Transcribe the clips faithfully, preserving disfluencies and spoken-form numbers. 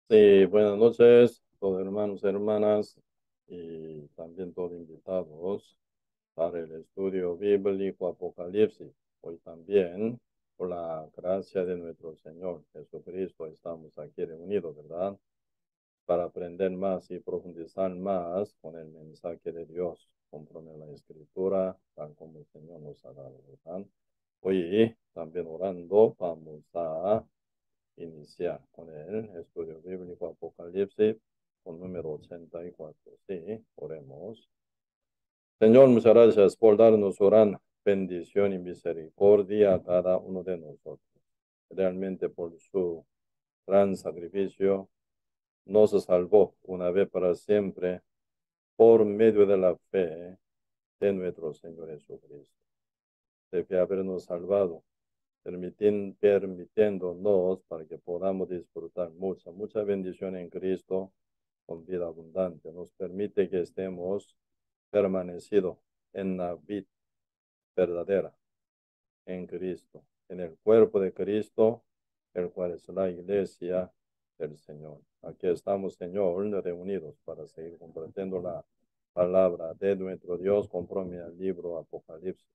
Sí, buenas noches, todos hermanos, hermanas y también todos invitados para el estudio bíblico Apocalipsis. Hoy también, por la gracia de nuestro Señor Jesucristo, estamos aquí reunidos, ¿verdad? Para aprender más y profundizar más con el mensaje de Dios, conforme a la Escritura, tal como el Señor nos ha dado, ¿verdad? Hoy también orando, vamos a iniciar con el estudio bíblico Apocalipsis, con número ochenta y cuatro. Sí, oremos. Señor, muchas gracias por darnos su gran bendición y misericordia a cada uno de nosotros. Realmente por su gran sacrificio nos salvó una vez para siempre por medio de la fe de nuestro Señor Jesucristo. De que habernos salvado permitin- permitiéndonos para que podamos disfrutar mucha, mucha bendición en Cristo con vida abundante. Nos permite que estemos permanecidos en la vida verdadera, en Cristo, en el cuerpo de Cristo, el cual es la iglesia del Señor. Aquí estamos, Señor, reunidos para seguir compartiendo la palabra de nuestro Dios conforme al libro Apocalipsis.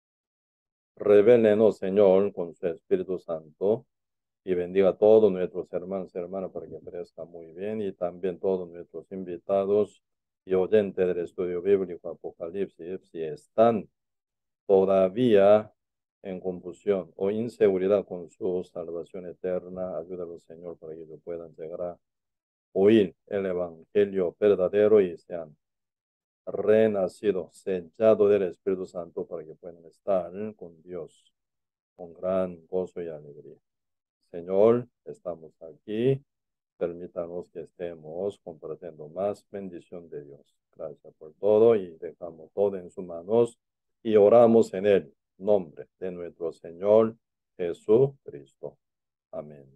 Revélenos, Señor, con su Espíritu Santo y bendiga a todos nuestros hermanos y hermanas para que parezca muy bien y también todos nuestros invitados y oyentes del estudio bíblico Apocalipsis si están todavía en confusión o inseguridad con su salvación eterna. Ayúdalos, Señor, para que ellos puedan llegar a oír el evangelio verdadero y sean renacidos, sellados del Espíritu Santo para que puedan estar con Dios con gran gozo y alegría. Señor, estamos aquí. Permítanos que estemos compartiendo más bendición de Dios. Gracias por todo y dejamos todo en sus manos y oramos en el nombre de nuestro Señor Jesucristo. Amén.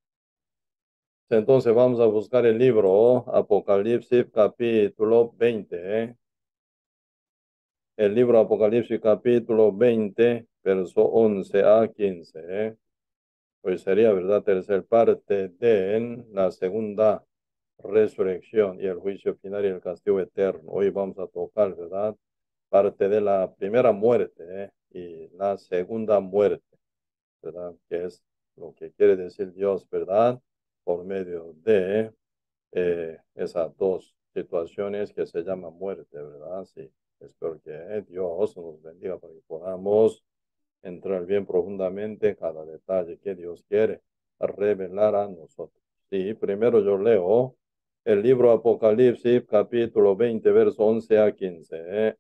Entonces vamos a buscar el libro Apocalipsis capítulo veinte. ¿eh? El libro Apocalipsis capítulo veinte, verso once a quince. ¿eh? Pues sería, ¿verdad? Tercer parte de la segunda resurrección y el juicio final y el castigo eterno. Hoy vamos a tocar, ¿verdad? Parte de la primera muerte ¿eh? y la segunda muerte, ¿verdad? Que es lo que quiere decir Dios, ¿verdad? Por medio de eh, esas dos situaciones que se llaman muerte, ¿verdad? Sí, espero que eh, Dios nos bendiga para que podamos entrar bien profundamente cada detalle que Dios quiere revelar a nosotros. Sí, primero yo leo el libro Apocalipsis, capítulo veinte, verso once a quince. ¿eh?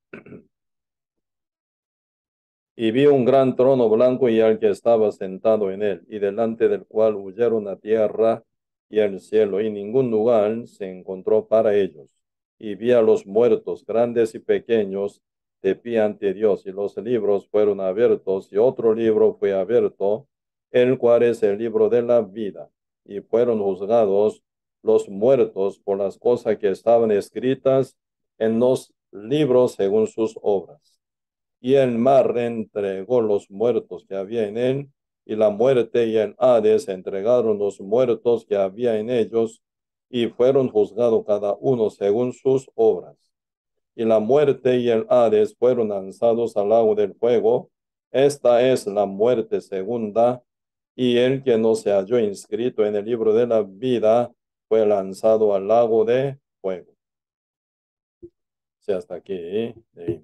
Y vi un gran trono blanco y al que estaba sentado en él, y delante del cual huyeron la tierra y el cielo, y ningún lugar se encontró para ellos. Y vi a los muertos, grandes y pequeños, de pie ante Dios, y los libros fueron abiertos, y otro libro fue abierto, el cual es el libro de la vida. Y fueron juzgados los muertos por las cosas que estaban escritas en los libros según sus obras. Y el mar entregó los muertos que había en él, y la muerte y el Hades entregaron los muertos que había en ellos, y fueron juzgados cada uno según sus obras. Y la muerte y el Hades fueron lanzados al lago del fuego. Esta es la muerte segunda, y el que no se halló inscrito en el libro de la vida fue lanzado al lago de fuego. Sí, hasta aquí. ¿eh?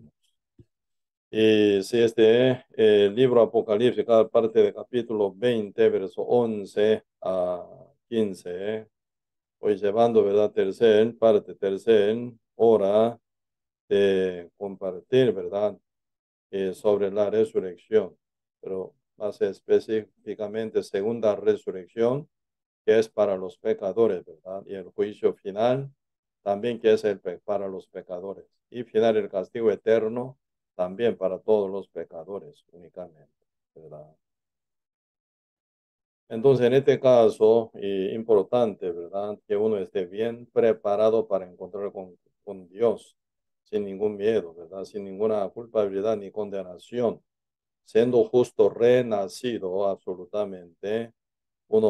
Y si este eh, libro Apocalipsis, cada parte del capítulo veinte, verso once a quince, eh, voy llevando, ¿verdad? Tercer, parte tercer, hora de compartir, ¿verdad? Eh, sobre la resurrección, pero más específicamente segunda resurrección, que es para los pecadores, ¿verdad? Y el juicio final, también que es el para los pecadores. Y final el castigo eterno, también para todos los pecadores únicamente, ¿verdad? Entonces, en este caso, eh, importante, ¿verdad? Que uno esté bien preparado para encontrar con, con Dios, sin ningún miedo, ¿verdad? Sin ninguna culpabilidad ni condenación, siendo justo renacido absolutamente. Uno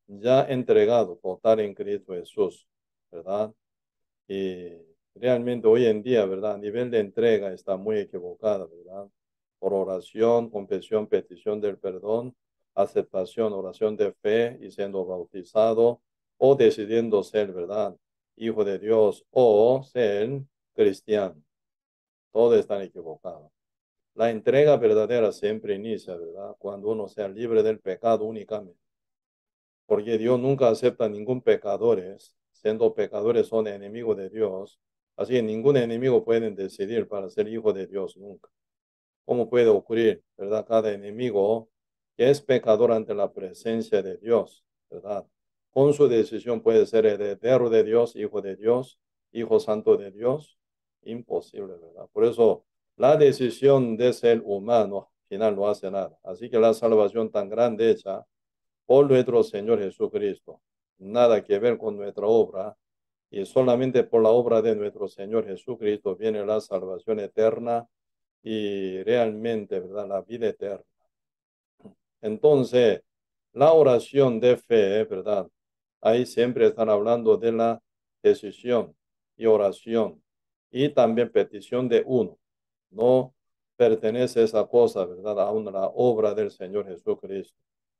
ya entregado total en Cristo Jesús, ¿verdad? Y realmente hoy en día, ¿verdad? A nivel de entrega está muy equivocada, ¿verdad? Por oración, confesión, petición del perdón, aceptación, oración de fe y siendo bautizado o decidiendo ser, ¿verdad? Hijo de Dios o ser cristiano. Todo está equivocado. La entrega verdadera siempre inicia, ¿verdad? Cuando uno sea libre del pecado únicamente. Porque Dios nunca acepta ningún pecador. Siendo pecadores son enemigos de Dios. Así que ningún enemigo puede decidir para ser hijo de Dios nunca. ¿Cómo puede ocurrir, verdad? Cada enemigo que es pecador ante la presencia de Dios, ¿verdad? Con su decisión puede ser heredero de Dios, hijo de Dios, hijo santo de Dios. Imposible, ¿verdad? Por eso la decisión de ser humano al final no hace nada. Así que la salvación tan grande hecha por nuestro Señor Jesucristo, nada que ver con nuestra obra, y solamente por la obra de nuestro Señor Jesucristo viene la salvación eterna y realmente, ¿verdad? La vida eterna. Entonces, la oración de fe, ¿verdad? Ahí siempre están hablando de la decisión y oración y también petición de uno. No pertenece esa cosa, ¿verdad? A una obra del Señor Jesucristo.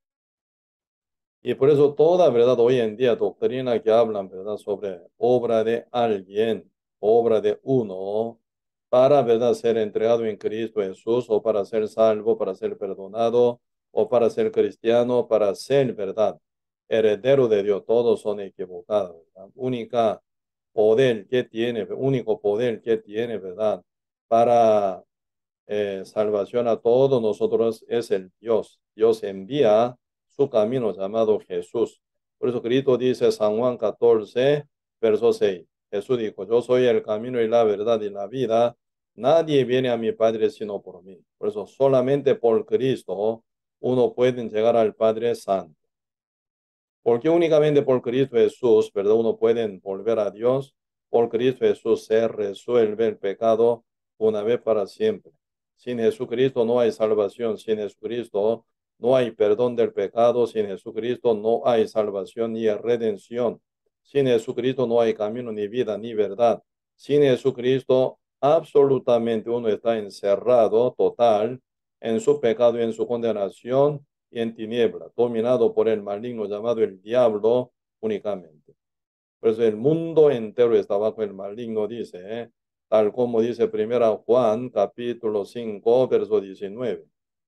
Y por eso toda, ¿verdad? Hoy en día, doctrina que hablan, ¿verdad? Sobre obra de alguien, obra de uno, para, ¿verdad? Ser entregado en Cristo Jesús, o para ser salvo, para ser perdonado, o para ser cristiano, para ser, ¿verdad? Heredero de Dios, todos son equivocados, ¿verdad? Única poder que tiene, único poder que tiene, ¿verdad? Para eh, salvación a todos nosotros es el Dios. Dios envía su camino llamado Jesús. Por eso Cristo dice San Juan catorce, verso seis. Jesús dijo, yo soy el camino y la verdad y la vida. Nadie viene a mi Padre sino por mí. Por eso solamente por Cristo uno puede llegar al Padre Santo. Porque únicamente por Cristo Jesús, ¿verdad? Uno puede volver a Dios. Por Cristo Jesús se resuelve el pecado una vez para siempre. Sin Jesucristo no hay salvación. Sin Jesucristo no hay perdón del pecado. Sin Jesucristo no hay salvación ni redención. Sin Jesucristo no hay camino, ni vida, ni verdad. Sin Jesucristo, absolutamente uno está encerrado total en su pecado y en su condenación y en tiniebla, dominado por el maligno llamado el diablo únicamente. Por eso el mundo entero está bajo el maligno, dice, ¿eh? Tal como dice primera Juan, capítulo cinco, verso diecinueve.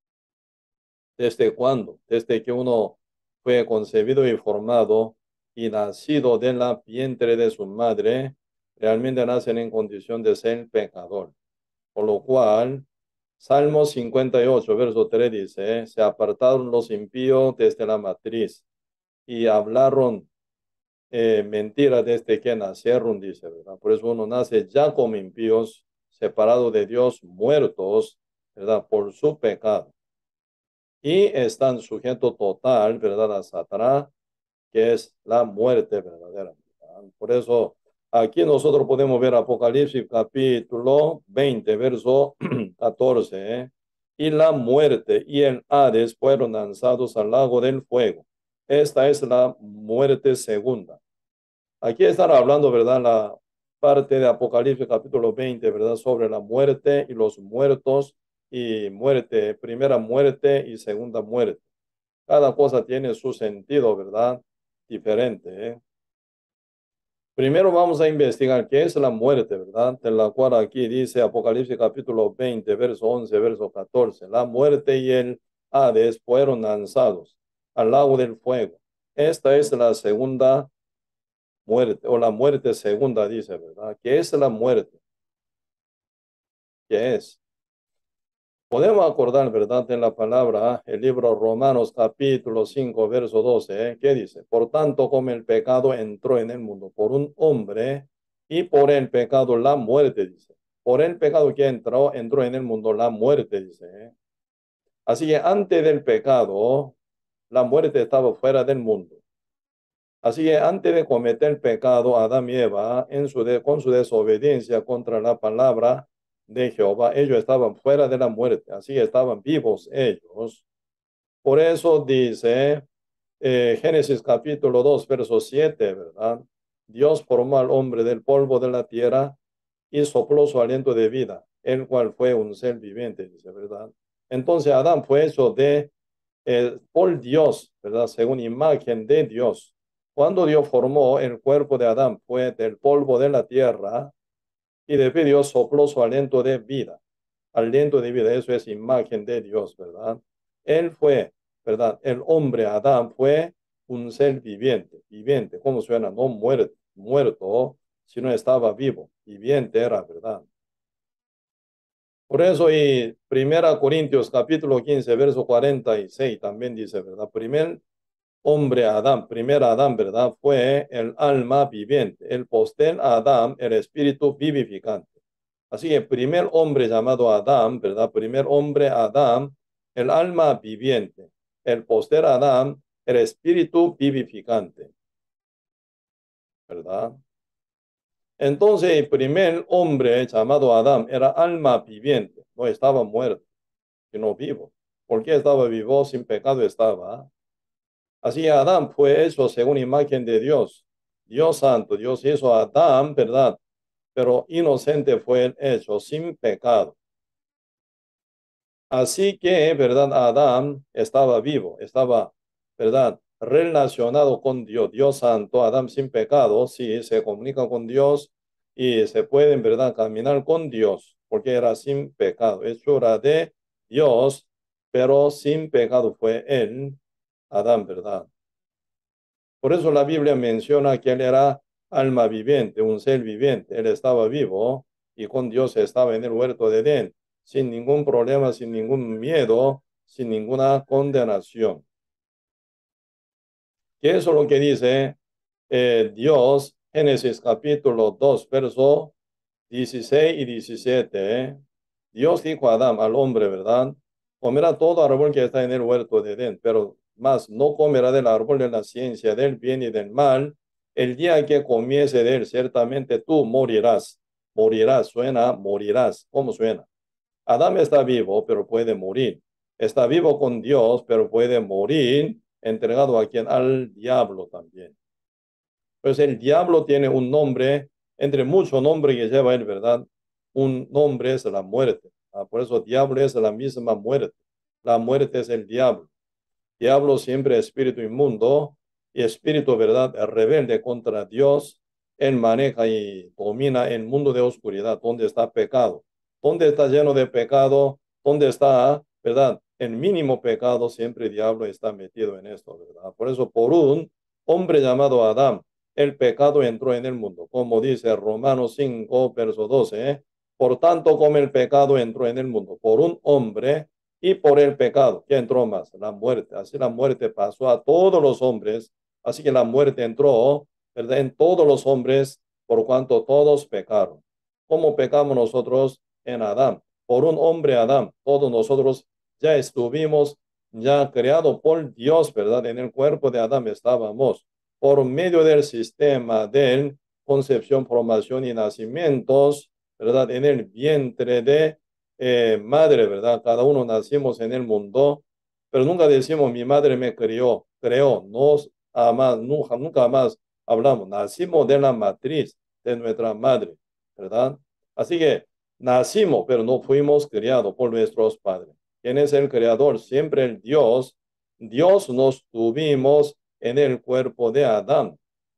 ¿Desde cuándo? Desde que uno fue concebido y formado y nacido de la vientre de su madre, realmente nacen en condición de ser pecador. Por lo cual, Salmo cincuenta y ocho, verso tres dice, se apartaron los impíos desde la matriz y hablaron eh, mentira desde que nacieron, dice, ¿verdad? Por eso uno nace ya como impíos, separados de Dios, muertos, ¿verdad? Por su pecado. Y están sujetos total, ¿verdad? A Satanás, que es la muerte verdadera, ¿verdad? Por eso aquí nosotros podemos ver Apocalipsis capítulo veinte, verso catorce, ¿eh? Y la muerte y el Hades fueron lanzados al lago del fuego. Esta es la muerte segunda. Aquí están hablando, ¿verdad? La parte de Apocalipsis capítulo veinte, ¿verdad? Sobre la muerte y los muertos y muerte, primera muerte y segunda muerte. Cada cosa tiene su sentido, ¿verdad? Diferente, ¿eh? Primero vamos a investigar qué es la muerte, ¿verdad? De la cual aquí dice Apocalipsis capítulo veinte, verso once, verso catorce. La muerte y el Hades fueron lanzados al lago del fuego. Esta es la segunda muerte, o la muerte segunda, dice, ¿verdad? ¿Qué es la muerte? ¿Qué es? Podemos acordar, ¿verdad? En la palabra, el libro Romanos capítulo cinco, verso doce, ¿eh? ¿Qué dice? Por tanto, como el pecado entró en el mundo por un hombre y por el pecado la muerte, dice. Por el pecado que entró, entró en el mundo la muerte, dice, ¿eh? Así que antes del pecado, la muerte estaba fuera del mundo. Así que antes de cometer el pecado, Adán y Eva, en su de, con su desobediencia contra la palabra de Jehová, ellos estaban fuera de la muerte, así estaban vivos ellos. Por eso dice eh, Génesis capítulo dos, verso siete, ¿verdad? Dios formó al hombre del polvo de la tierra y sopló su aliento de vida, el cual fue un ser viviente, dice, ¿verdad? Entonces Adán fue hecho de, eh, por Dios, ¿verdad? Según imagen de Dios. Cuando Dios formó el cuerpo de Adán, fue del polvo de la tierra y después Dios sopló su aliento de vida. Aliento de vida, eso es imagen de Dios, ¿verdad? Él fue, ¿verdad? El hombre Adán fue un ser viviente, viviente, ¿cómo suena? No muerto, muerto, sino estaba vivo, viviente era, ¿verdad? Por eso, y Primera Corintios capítulo quince, verso cuarenta y seis también dice, ¿verdad? Primer hombre Adán, primer Adán, ¿verdad? Fue el alma viviente, el postel Adán, el espíritu vivificante. Así que el primer hombre llamado Adán, ¿verdad? Primer hombre Adán, el alma viviente, el postel Adán, el espíritu vivificante, ¿verdad? Entonces, el primer hombre llamado Adán era alma viviente, no estaba muerto, sino vivo. ¿Por qué estaba vivo? Sin pecado estaba. Así Adán fue hecho según imagen de Dios. Dios santo, Dios hizo a Adán, ¿verdad? Pero inocente fue el hecho, sin pecado. Así que, ¿verdad? Adán estaba vivo, estaba, ¿verdad? Relacionado con Dios, Dios santo, Adán sin pecado, sí, se comunica con Dios y se puede, en verdad, caminar con Dios, porque era sin pecado, hechura de Dios, pero sin pecado fue él, Adán, ¿verdad? Por eso la Biblia menciona que él era alma viviente, un ser viviente. Él estaba vivo y con Dios estaba en el huerto de Edén, sin ningún problema, sin ningún miedo, sin ninguna condenación. Y eso es lo que dice eh, Dios, Génesis capítulo dos, verso dieciséis y diecisiete. ¿eh? Dios dijo a Adán, al hombre, ¿verdad? Comerá todo árbol que está en el huerto de Edén, pero más no comerá del árbol de la ciencia del bien y del mal. El día que comiese de él, ciertamente tú morirás. Morirás, suena, morirás. ¿Cómo suena? Adán está vivo, pero puede morir. Está vivo con Dios, pero puede morir, entregado a quien, al diablo también. Pues el diablo tiene un nombre, entre muchos nombres que lleva él, ¿verdad? Un nombre es la muerte. Ah, por eso diablo es la misma muerte. La muerte es el diablo. Diablo siempre es espíritu inmundo y espíritu, ¿verdad? Rebelde contra Dios. Él maneja y domina el mundo de oscuridad, donde está pecado. Donde está lleno de pecado, donde está, ¿verdad? El mínimo pecado, siempre el diablo está metido en esto, ¿verdad? Por eso, por un hombre llamado Adán, el pecado entró en el mundo, como dice Romanos cinco, verso doce. ¿eh? Por tanto, como el pecado entró en el mundo, por un hombre y por el pecado, ¿qué entró más? La muerte. Así la muerte pasó a todos los hombres. Así que la muerte entró, ¿verdad? En todos los hombres, por cuanto todos pecaron. ¿Cómo pecamos nosotros en Adán? Por un hombre Adán, todos nosotros ya estuvimos ya creados por Dios, ¿verdad? En el cuerpo de Adán estábamos por medio del sistema de concepción, formación y nacimientos, ¿verdad? En el vientre de eh, madre, ¿verdad? Cada uno nacimos en el mundo, pero nunca decimos mi madre me crió, creó, no jamás, nunca, nunca más hablamos, nacimos de la matriz de nuestra madre, ¿verdad? Así que nacimos, pero no fuimos criados por nuestros padres. ¿Quién es el creador? Siempre el Dios. Dios nos tuvimos en el cuerpo de Adán.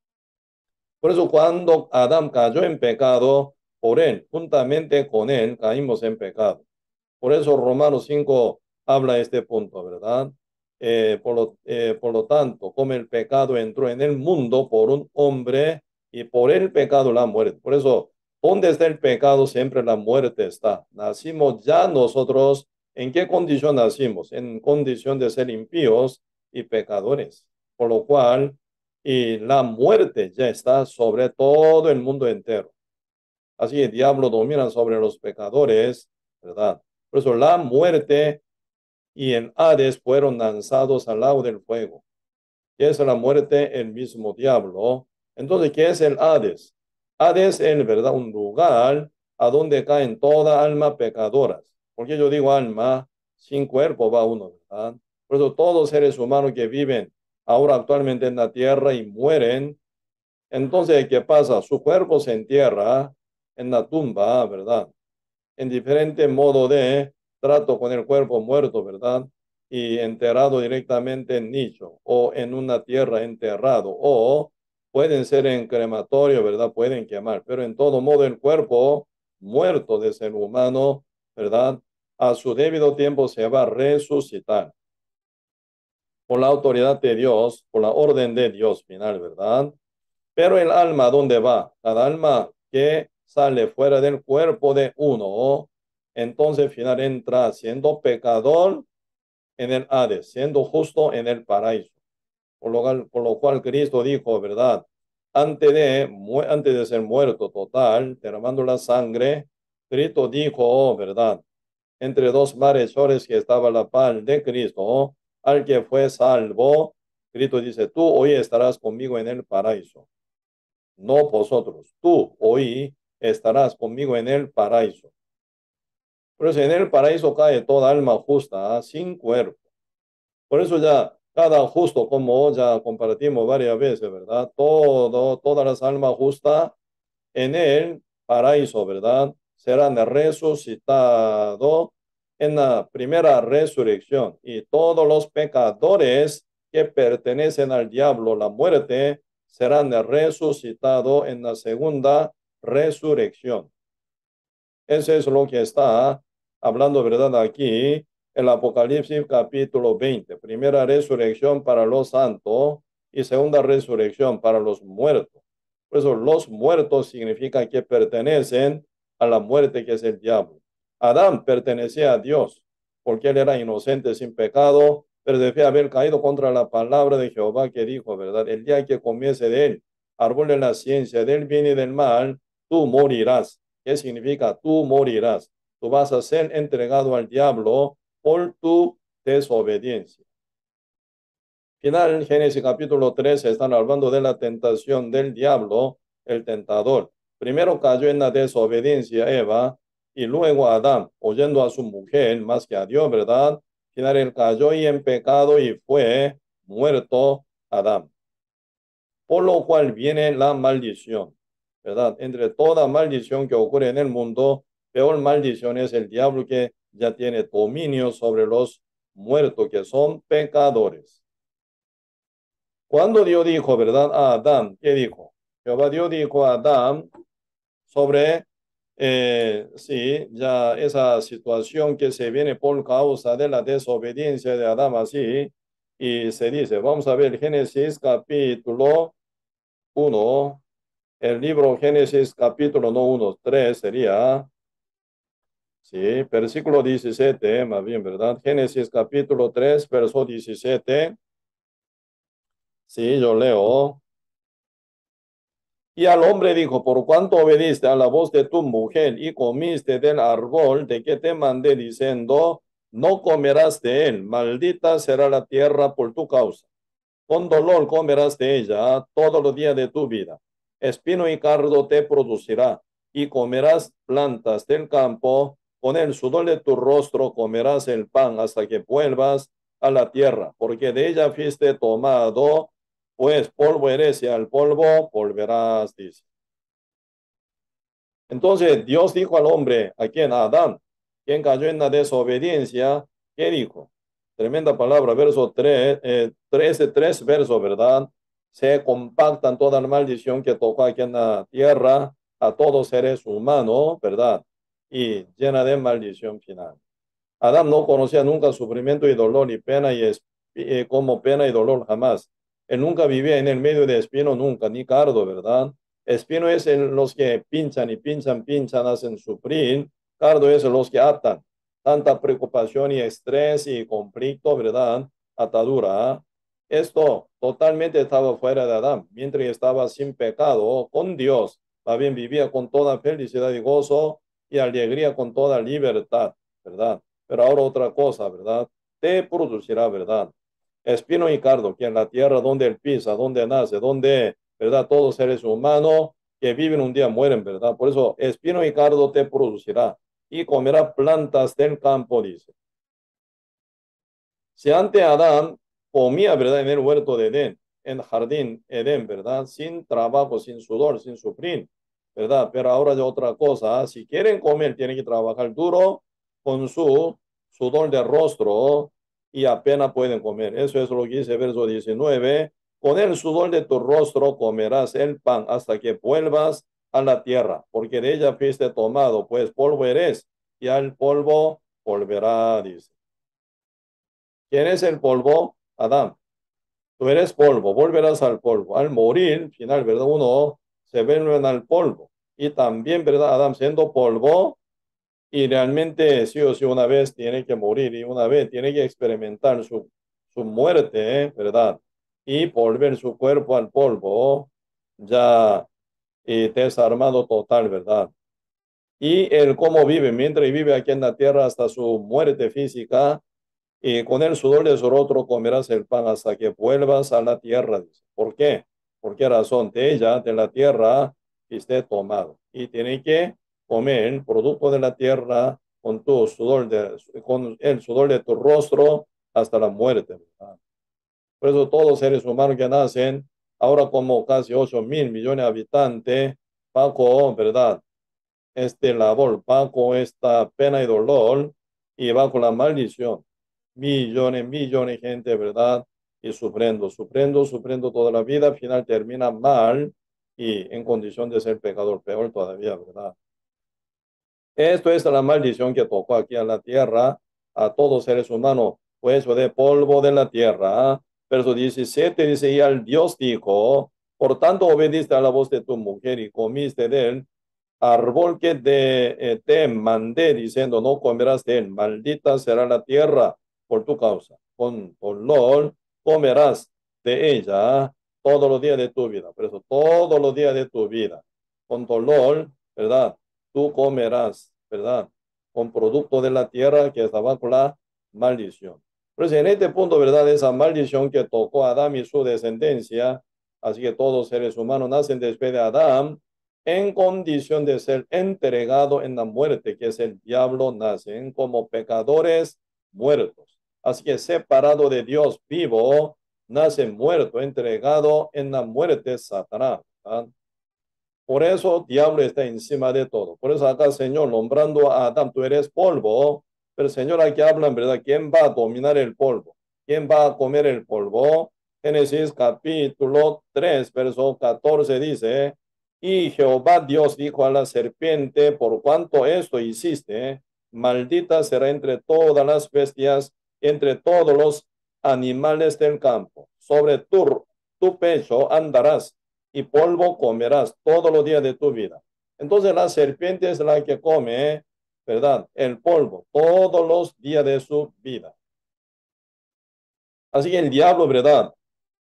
Por eso cuando Adán cayó en pecado, por él, juntamente con él, caímos en pecado. Por eso Romanos cinco habla este punto, ¿verdad? Eh, por, lo, eh, por lo tanto, como el pecado entró en el mundo por un hombre y por el pecado la muerte. Por eso, ¿dónde está el pecado? Siempre la muerte está. Nacimos ya nosotros. ¿En qué condición nacimos? En condición de ser impíos y pecadores. Por lo cual, y la muerte ya está sobre todo el mundo entero. Así el diablo domina sobre los pecadores, ¿verdad? Por eso la muerte y el Hades fueron lanzados al lago del fuego. ¿Qué es la muerte? El mismo diablo. Entonces, ¿qué es el Hades? Hades es, ¿verdad? Un lugar a donde caen toda alma pecadoras. Porque yo digo alma, sin cuerpo va uno, ¿verdad? Por eso todos seres humanos que viven ahora actualmente en la tierra y mueren. Entonces, ¿qué pasa? Su cuerpo se entierra en la tumba, ¿verdad? En diferente modo de trato con el cuerpo muerto, ¿verdad? Y enterrado directamente en nicho o en una tierra enterrado o pueden ser en crematorio, ¿verdad? Pueden quemar, pero en todo modo el cuerpo muerto de ser humano, ¿verdad? A su debido tiempo se va a resucitar por la autoridad de Dios, por la orden de Dios final, ¿verdad? Pero el alma, ¿dónde va? Cada alma que sale fuera del cuerpo de uno, entonces al final entra siendo pecador en el Hades, siendo justo en el paraíso. Por lo cual, por lo cual Cristo dijo, ¿verdad? Antes de, antes de ser muerto total, derramando la sangre, Cristo dijo, ¿verdad? Entre dos malhechores que estaba la paz de Cristo, al que fue salvo, Cristo dice, tú hoy estarás conmigo en el paraíso. No vosotros, tú hoy estarás conmigo en el paraíso. Por eso en el paraíso cae toda alma justa, ¿eh? Sin cuerpo. Por eso ya cada justo, como ya compartimos varias veces, ¿verdad? Todo, todas las almas justas en el paraíso, ¿verdad? Serán resucitados en la primera resurrección. Y todos los pecadores que pertenecen al diablo, la muerte, serán resucitados en la segunda resurrección. Eso es lo que está hablando, ¿verdad? Aquí, el Apocalipsis capítulo veinte. Primera resurrección para los santos y segunda resurrección para los muertos. Por eso, los muertos significa que pertenecen a la muerte que es el diablo. Adán pertenecía a Dios porque él era inocente sin pecado, pero debía haber caído contra la palabra de Jehová que dijo, ¿verdad? El día que comiese de él, árbol de la ciencia, del bien y del mal, tú morirás. ¿Qué significa? Tú morirás. Tú vas a ser entregado al diablo por tu desobediencia. Final, Génesis capítulo trece, están hablando de la tentación del diablo, el tentador. Primero cayó en la desobediencia Eva y luego Adán, oyendo a su mujer más que a Dios, ¿verdad? Final, él cayó y en pecado y fue muerto Adán. Por lo cual viene la maldición, ¿verdad? Entre toda maldición que ocurre en el mundo, peor maldición es el diablo que ya tiene dominio sobre los muertos que son pecadores. Cuando Dios dijo, ¿verdad? A Adán, ¿qué dijo? Jehová Dios dijo a Adán sobre, eh, sí, ya esa situación que se viene por causa de la desobediencia de Adán, así, y se dice, vamos a ver Génesis capítulo uno, el libro Génesis capítulo no uno, tres sería, sí, versículo diecisiete, más bien, ¿verdad? Génesis capítulo tres, verso diecisiete, sí, yo leo. Y al hombre dijo, por cuanto obediste a la voz de tu mujer y comiste del árbol de que te mandé diciendo, no comerás de él, maldita será la tierra por tu causa. Con dolor comerás de ella todos los días de tu vida. Espino y cardo te producirá y comerás plantas del campo. Con el sudor de tu rostro comerás el pan hasta que vuelvas a la tierra, porque de ella fuiste tomado, pues polvo eres y al polvo volverás, dice. Entonces Dios dijo al hombre, a quien a Adán, quien cayó en la desobediencia, ¿qué dijo? Tremenda palabra, verso tres, eh, trece, tres versos, ¿verdad? Se compactan toda la maldición que tocó aquí en la tierra a todos seres humanos, ¿verdad? Y llena de maldición final. Adán no conocía nunca sufrimiento y dolor y pena y es, eh, como pena y dolor jamás. Él nunca vivía en el medio de espino, nunca, ni cardo, ¿verdad? Espino es en los que pinchan y pinchan, pinchan, hacen sufrir. Cardo es en los que atan. Tanta preocupación y estrés y conflicto, ¿verdad? Atadura. Esto totalmente estaba fuera de Adán, mientras estaba sin pecado con Dios. También vivía con toda felicidad y gozo y alegría, con toda libertad, ¿verdad? Pero ahora otra cosa, ¿verdad? Te producirá, ¿verdad? Espino y cardo, que en la tierra donde él pisa, donde nace, donde, ¿verdad? Todos seres humanos que viven un día mueren, ¿verdad? Por eso, espino y cardo te producirá y comerá plantas del campo, dice. Si ante Adán comía, ¿verdad? En el huerto de Edén, en el jardín Edén, ¿verdad? Sin trabajo, sin sudor, sin sufrir, ¿verdad? Pero ahora ya otra cosa, si quieren comer, tienen que trabajar duro con su sudor de rostro y apenas pueden comer. Eso es lo que dice verso diecinueve. Con el sudor de tu rostro comerás el pan hasta que vuelvas a la tierra, porque de ella fuiste tomado, pues polvo eres, y al polvo volverá, dice. ¿Quién es el polvo? Adán. Tú eres polvo, volverás al polvo. Al morir, final, ¿verdad? Uno se vuelve al polvo. Y también, ¿verdad? Adán siendo polvo, y realmente sí o sí una vez tiene que morir, y una vez tiene que experimentar su, su muerte, ¿eh? ¿Verdad? Y volver su cuerpo al polvo, ya y desarmado total, ¿verdad? Y él cómo vive, mientras vive aquí en la tierra hasta su muerte física, y con el sudor de su rostro comerás el pan hasta que vuelvas a la tierra. Dice. ¿Por qué? ¿Por qué razón? De ella, de la tierra, esté tomado. Y tiene que comer el producto de la tierra con tu sudor de, con el sudor de tu rostro hasta la muerte. ¿Verdad? Por eso todos los seres humanos que nacen, ahora como casi ocho mil millones de habitantes, bajo, ¿verdad? Este labor, bajo esta pena y dolor y bajo la maldición. Millones, millones de gente, ¿verdad? Y sufriendo, sufriendo, sufriendo toda la vida, al final termina mal y en condición de ser pecador, peor todavía, ¿verdad? Esto es la maldición que tocó aquí a la tierra, a todos seres humanos, pues de polvo de la tierra. Verso diecisiete dice, y al Dios dijo, por tanto obediste a la voz de tu mujer y comiste de él, árbol que de, eh, te mandé diciendo, no comerás de él, maldita será la tierra por tu causa. Con dolor comerás de ella todos los días de tu vida. Por eso, todos los días de tu vida, con dolor, ¿verdad? Tú comerás, ¿verdad? Con producto de la tierra que estaba con la maldición. Por eso, en este punto, ¿verdad? Esa maldición que tocó a Adán y su descendencia, así que todos los seres humanos nacen después de Adán, en condición de ser entregado en la muerte, que es el diablo, nacen como pecadores muertos. Así que separado de Dios vivo, nace muerto, entregado en la muerte Satanás. ¿Verdad? Por eso diablo está encima de todo. Por eso acá, Señor, nombrando a Adán, tú eres polvo, pero Señor, aquí hablan, ¿verdad? ¿Quién va a dominar el polvo? ¿Quién va a comer el polvo? Génesis capítulo tres, verso catorce dice, y Jehová Dios dijo a la serpiente, por cuanto esto hiciste, maldita será entre todas las bestias, entre todos los animales del campo. Sobre tu, tu pecho andarás y polvo comerás todos los días de tu vida. Entonces la serpiente es la que come, ¿verdad? El polvo todos los días de su vida. Así que el diablo, ¿verdad?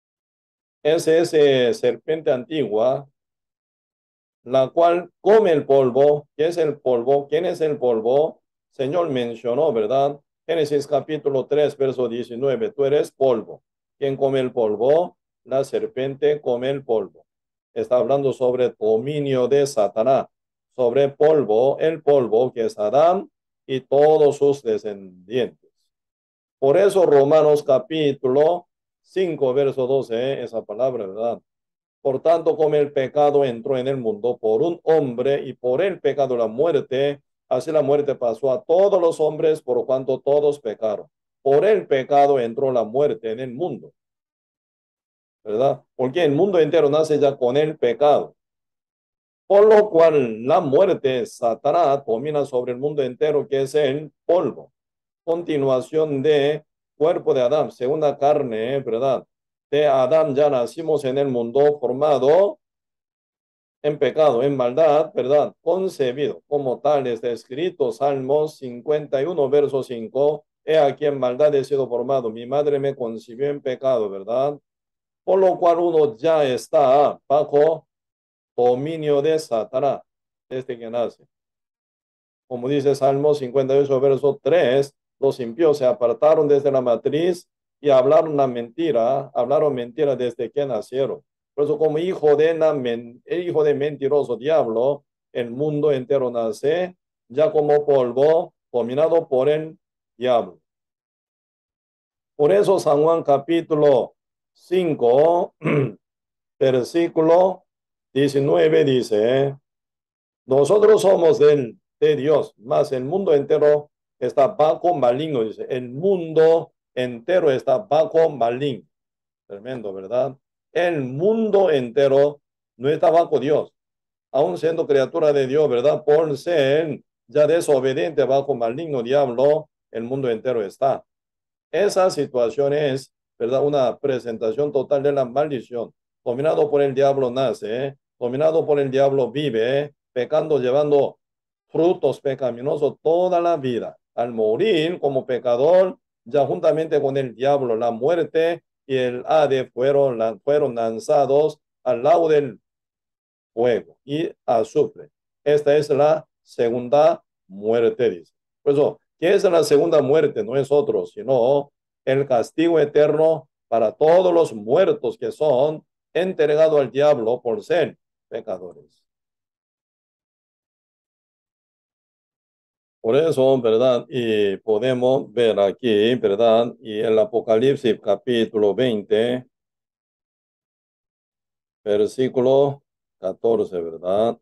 Es esa serpiente antigua, la cual come el polvo. ¿Qué es el polvo? ¿Quién es el polvo? Señor mencionó, ¿verdad? Génesis capítulo tres, verso diecinueve. Tú eres polvo. ¿Quién come el polvo? La serpiente come el polvo. Está hablando sobre dominio de Satanás, sobre polvo, el polvo que es Adán y todos sus descendientes. Por eso Romanos capítulo cinco, verso doce, esa palabra, ¿verdad? Por tanto, como el pecado entró en el mundo por un hombre y por el pecado la muerte, así la muerte pasó a todos los hombres por cuanto todos pecaron. Por el pecado entró la muerte en el mundo, ¿verdad? Porque el mundo entero nace ya con el pecado. Por lo cual la muerte, Satanás, domina sobre el mundo entero, que es el polvo. Continuación de cuerpo de Adán, segunda carne, ¿verdad? De Adán ya nacimos en el mundo formado en pecado, en maldad, ¿verdad? Concebido como tal está escrito, Salmos cincuenta y uno, verso cinco, he aquí en maldad he sido formado, mi madre me concibió en pecado, ¿verdad? Por lo cual uno ya está bajo dominio de Satanás desde que nace. Como dice Salmo cincuenta y ocho, verso tres, los impíos se apartaron desde la matriz y hablaron la mentira, hablaron mentira desde que nacieron. Por eso como hijo de, la men, hijo de mentiroso diablo, el mundo entero nace ya como polvo, dominado por el diablo. Por eso San Juan capítulo cinco, versículo diecinueve dice, nosotros somos del, de Dios, mas el mundo entero está bajo maligno, dice, el mundo entero está bajo maligno. Tremendo, ¿verdad? El mundo entero no está bajo Dios, aún siendo criatura de Dios, ¿verdad? Por ser ya desobediente bajo maligno diablo, el mundo entero está. Esa situación es, ¿verdad? Una presentación total de la maldición. Dominado por el diablo nace, ¿eh? Dominado por el diablo vive, ¿eh? Pecando, llevando frutos pecaminosos toda la vida. Al morir como pecador, ya juntamente con el diablo, la muerte y el Hades fueron, fueron lanzados al lago del fuego y azufre. Esta es la segunda muerte, dice. Por eso, ¿qué es la segunda muerte? No es otro, sino el castigo eterno para todos los muertos que son entregados al diablo por ser pecadores. Por eso, ¿verdad? Y podemos ver aquí, ¿verdad? Y el Apocalipsis capítulo veinte, versículo catorce, ¿verdad?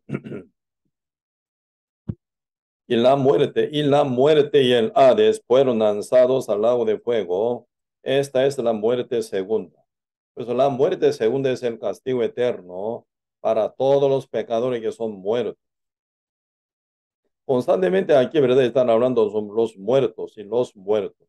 Y la muerte, y la muerte y el Hades fueron lanzados al lago de fuego. Esta es la muerte segunda. Pues la muerte segunda es el castigo eterno para todos los pecadores que son muertos. Constantemente aquí, ¿verdad? Están hablando sobre los muertos y los muertos.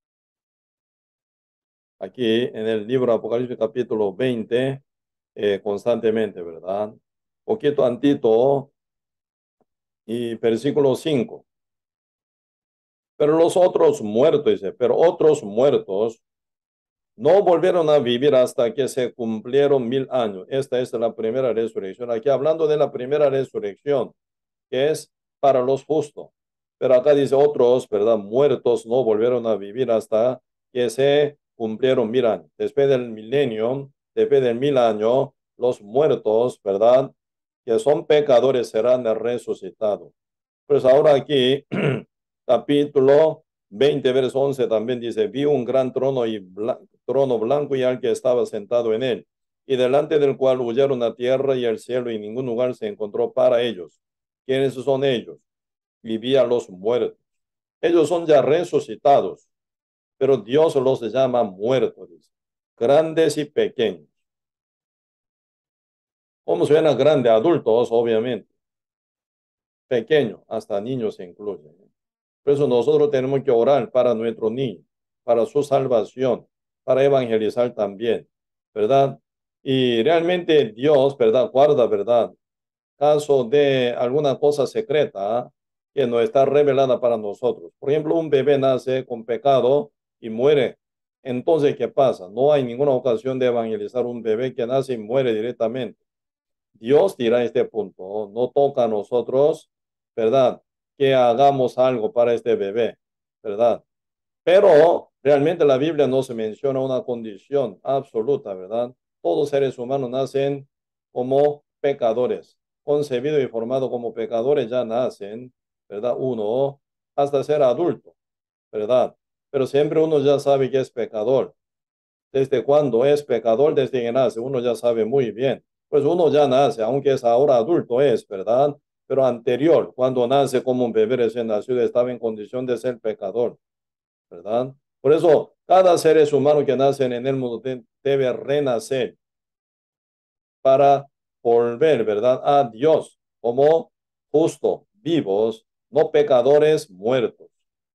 Aquí en el libro Apocalipsis capítulo veinte, eh, constantemente, ¿verdad? Poquito antito y versículo cinco. Pero los otros muertos, dice, pero otros muertos no volvieron a vivir hasta que se cumplieron mil años. Esta es la primera resurrección. Aquí hablando de la primera resurrección, que es para los justos. Pero acá dice otros, ¿verdad? Muertos no volvieron a vivir hasta que se cumplieron mil años. Después del milenio, después del mil años, los muertos, ¿verdad? Que son pecadores serán resucitados. Pues ahora aquí, capítulo veinte, verso once también dice, vi un gran trono y bla trono blanco y al que estaba sentado en él, y delante del cual huyeron la tierra y el cielo, y ningún lugar se encontró para ellos. ¿Quiénes son ellos? Vivían los muertos. Ellos son ya resucitados, pero Dios los llama muertos, dice. Grandes y pequeños. ¿Cómo suena grande? Adultos, obviamente. Pequeños, hasta niños se incluyen. Por eso nosotros tenemos que orar para nuestros niños, para su salvación, para evangelizar también, ¿verdad? Y realmente Dios, ¿verdad? Guarda, ¿verdad? Caso de alguna cosa secreta que no está revelada para nosotros. Por ejemplo, un bebé nace con pecado y muere. Entonces, ¿qué pasa? No hay ninguna ocasión de evangelizar un bebé que nace y muere directamente. Dios dirá este punto, no toca a nosotros, ¿verdad? Que hagamos algo para este bebé, ¿verdad? Pero realmente la Biblia no se menciona una condición absoluta, ¿verdad? Todos seres humanos nacen como pecadores, concebidos y formados como pecadores ya nacen, ¿verdad? Uno hasta ser adulto, ¿verdad? Pero siempre uno ya sabe que es pecador. ¿Desde cuándo es pecador? Desde que nace, uno ya sabe muy bien. Pues uno ya nace, aunque es ahora adulto, es, ¿verdad? Pero anterior, cuando nace como un bebé recién nacido, estaba en condición de ser pecador, ¿verdad? Por eso, cada ser humano que nace en el mundo de, debe renacer para volver, ¿verdad? A Dios como justo, vivos, no pecadores muertos.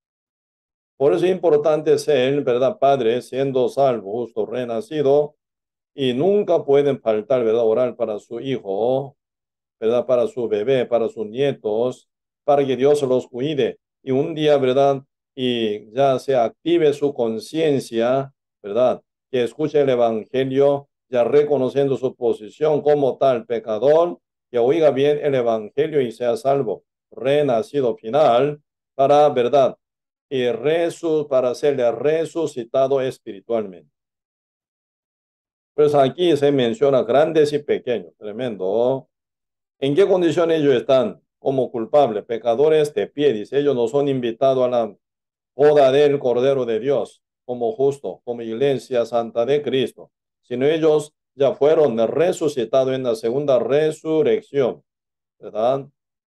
Por eso es importante ser, ¿verdad? Padre, siendo salvo, justo, renacido, y nunca pueden faltar, ¿verdad? Orar para su hijo, ¿verdad? Para su bebé, para sus nietos, para que Dios los cuide. Y un día, ¿verdad? Y ya se active su conciencia, ¿verdad? Que escuche el evangelio, ya reconociendo su posición como tal pecador, que oiga bien el evangelio y sea salvo, renacido final, para, ¿verdad? Y resu para serle resucitado espiritualmente. Pues aquí se menciona grandes y pequeños, tremendo. ¿En qué condición ellos están? Como culpables, pecadores de pie, dice, ellos no son invitados a la boda del Cordero de Dios, como justo, como iglesia santa de Cristo, sino ellos ya fueron resucitados en la segunda resurrección, ¿verdad?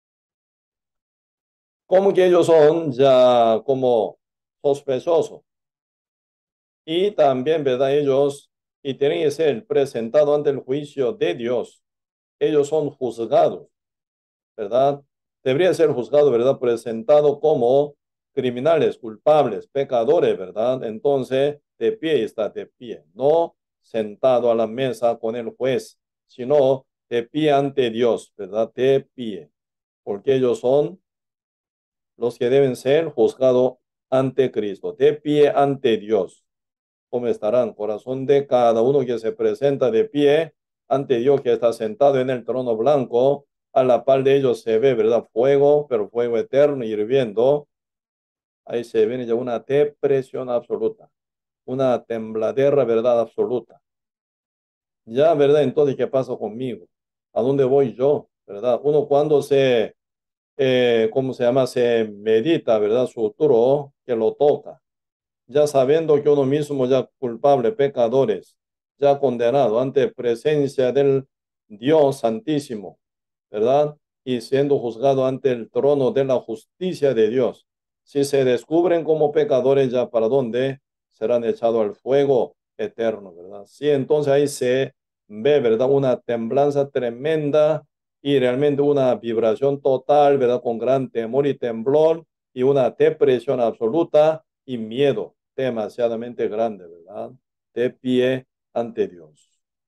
Como que ellos son ya como sospechosos. Y también, ¿verdad? Ellos, y tienen que ser presentados ante el juicio de Dios. Ellos son juzgados, ¿verdad? Debería ser juzgado, ¿verdad? Presentado como criminales, culpables, pecadores, ¿verdad? Entonces, de pie está de pie, no sentado a la mesa con el juez, sino de pie ante Dios, ¿verdad? De pie, porque ellos son los que deben ser juzgados ante Cristo, de pie ante Dios. ¿Cómo estarán? Corazón de cada uno que se presenta de pie ante Dios que está sentado en el trono blanco. A la par de ellos se ve, ¿verdad? Fuego, pero fuego eterno hirviendo. Ahí se viene ya una depresión absoluta, una tembladera, ¿verdad? Absoluta. Ya, ¿verdad? Entonces, ¿qué pasa conmigo? ¿A dónde voy yo? ¿Verdad? Uno cuando se, eh, ¿cómo se llama? Se medita, ¿verdad? Su futuro, que lo toca, ya sabiendo que uno mismo ya culpable, pecadores, ya condenado ante presencia del Dios Santísimo, ¿verdad? Y siendo juzgado ante el trono de la justicia de Dios. Si se descubren como pecadores, ya para dónde serán echados al fuego eterno, ¿verdad? Sí, entonces ahí se ve, ¿verdad? Una temblanza tremenda y realmente una vibración total, ¿verdad? Con gran temor y temblor y una depresión absoluta y miedo demasiadamente grande, ¿verdad? De pie ante Dios.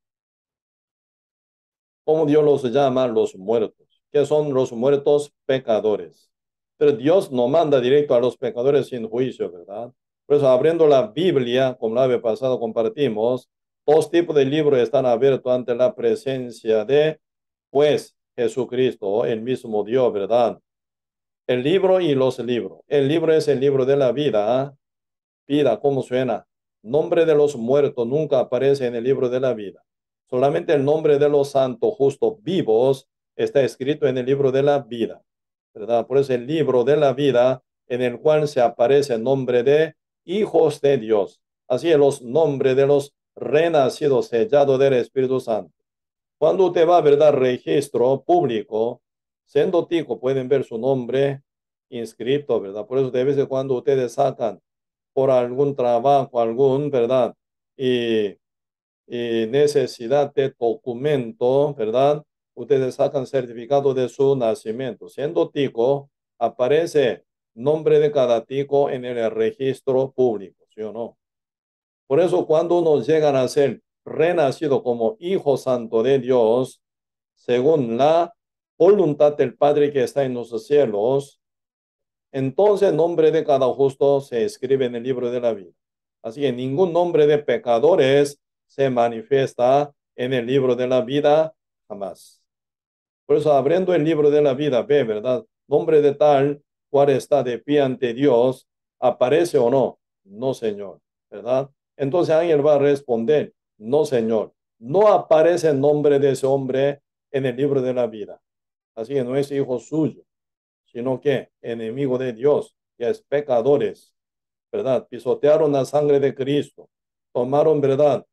Como Dios los llama los muertos, que son los muertos pecadores. Pero Dios no manda directo a los pecadores sin juicio, ¿verdad? Por eso, abriendo la Biblia, como la vez pasada compartimos, dos tipos de libros están abiertos ante la presencia de, pues, Jesucristo, el mismo Dios, ¿verdad? El libro y los libros. El libro es el libro de la vida, ¿eh? Vida, ¿cómo suena? Nombre de los muertos nunca aparece en el libro de la vida. Solamente el nombre de los santos justos vivos está escrito en el libro de la vida, ¿verdad? Por eso el libro de la vida en el cual se aparece el nombre de hijos de Dios. Así es los nombres de los renacidos sellados del Espíritu Santo. Cuando usted va, ¿verdad? Registro público, siendo tico, pueden ver su nombre inscrito, ¿verdad? Por eso de vez en cuando ustedes sacan por algún trabajo, algún, ¿verdad? Y, y necesidad de documento, ¿verdad? Ustedes sacan certificado de su nacimiento. Siendo tico, aparece nombre de cada tico en el registro público, ¿sí o no? Por eso cuando nos llegan a ser renacido como hijo santo de Dios, según la voluntad del Padre que está en los cielos, entonces el nombre de cada justo se escribe en el libro de la vida. Así que ningún nombre de pecadores se manifiesta en el libro de la vida jamás. Por eso abriendo el libro de la vida, ve, ¿verdad? Nombre de tal cual está de pie ante Dios, ¿aparece o no? No, Señor, ¿verdad? Entonces alguien va a responder, no, Señor. No aparece el nombre de ese hombre en el libro de la vida. Así que no es hijo suyo, sino que enemigo de Dios, que es pecadores, ¿verdad? Pisotearon la sangre de Cristo, tomaron, ¿verdad?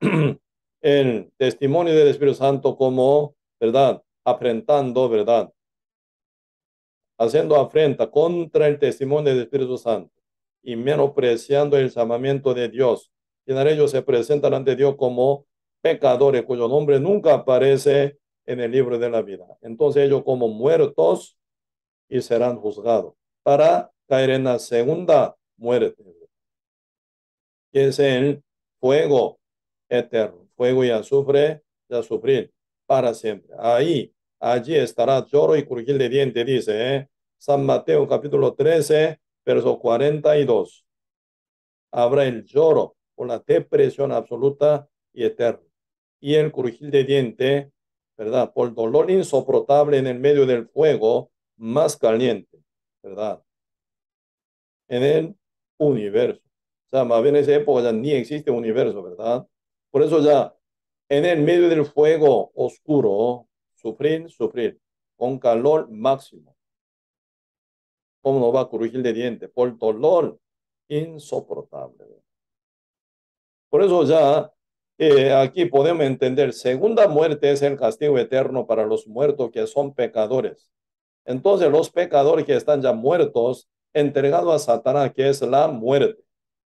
El testimonio del Espíritu Santo como, ¿verdad? Afrentando, ¿verdad? Haciendo afrenta contra el testimonio del Espíritu Santo y menospreciando el llamamiento de Dios. Y en ellos se presentan ante Dios como pecadores cuyo nombre nunca aparece en el libro de la vida. Entonces ellos como muertos y serán juzgados para caer en la segunda muerte, que es el fuego eterno, fuego y azufre, y a sufrir para siempre. Ahí, allí estará lloro y crujir de dientes, dice ¿eh? San Mateo capítulo trece, verso cuarenta y dos. Habrá el lloro por la depresión absoluta y eterna. Y el crujir de diente, ¿verdad? Por dolor insoportable en el medio del fuego más caliente, ¿verdad? En el universo. O sea, más bien en esa época ya ni existe universo, ¿verdad? Por eso ya en el medio del fuego oscuro, sufrir, sufrir, con calor máximo. ¿Cómo no va a crujir de dientes? Por dolor insoportable. Por eso ya eh, aquí podemos entender, segunda muerte es el castigo eterno para los muertos que son pecadores. Entonces los pecadores que están ya muertos, entregados a Satanás, que es la muerte.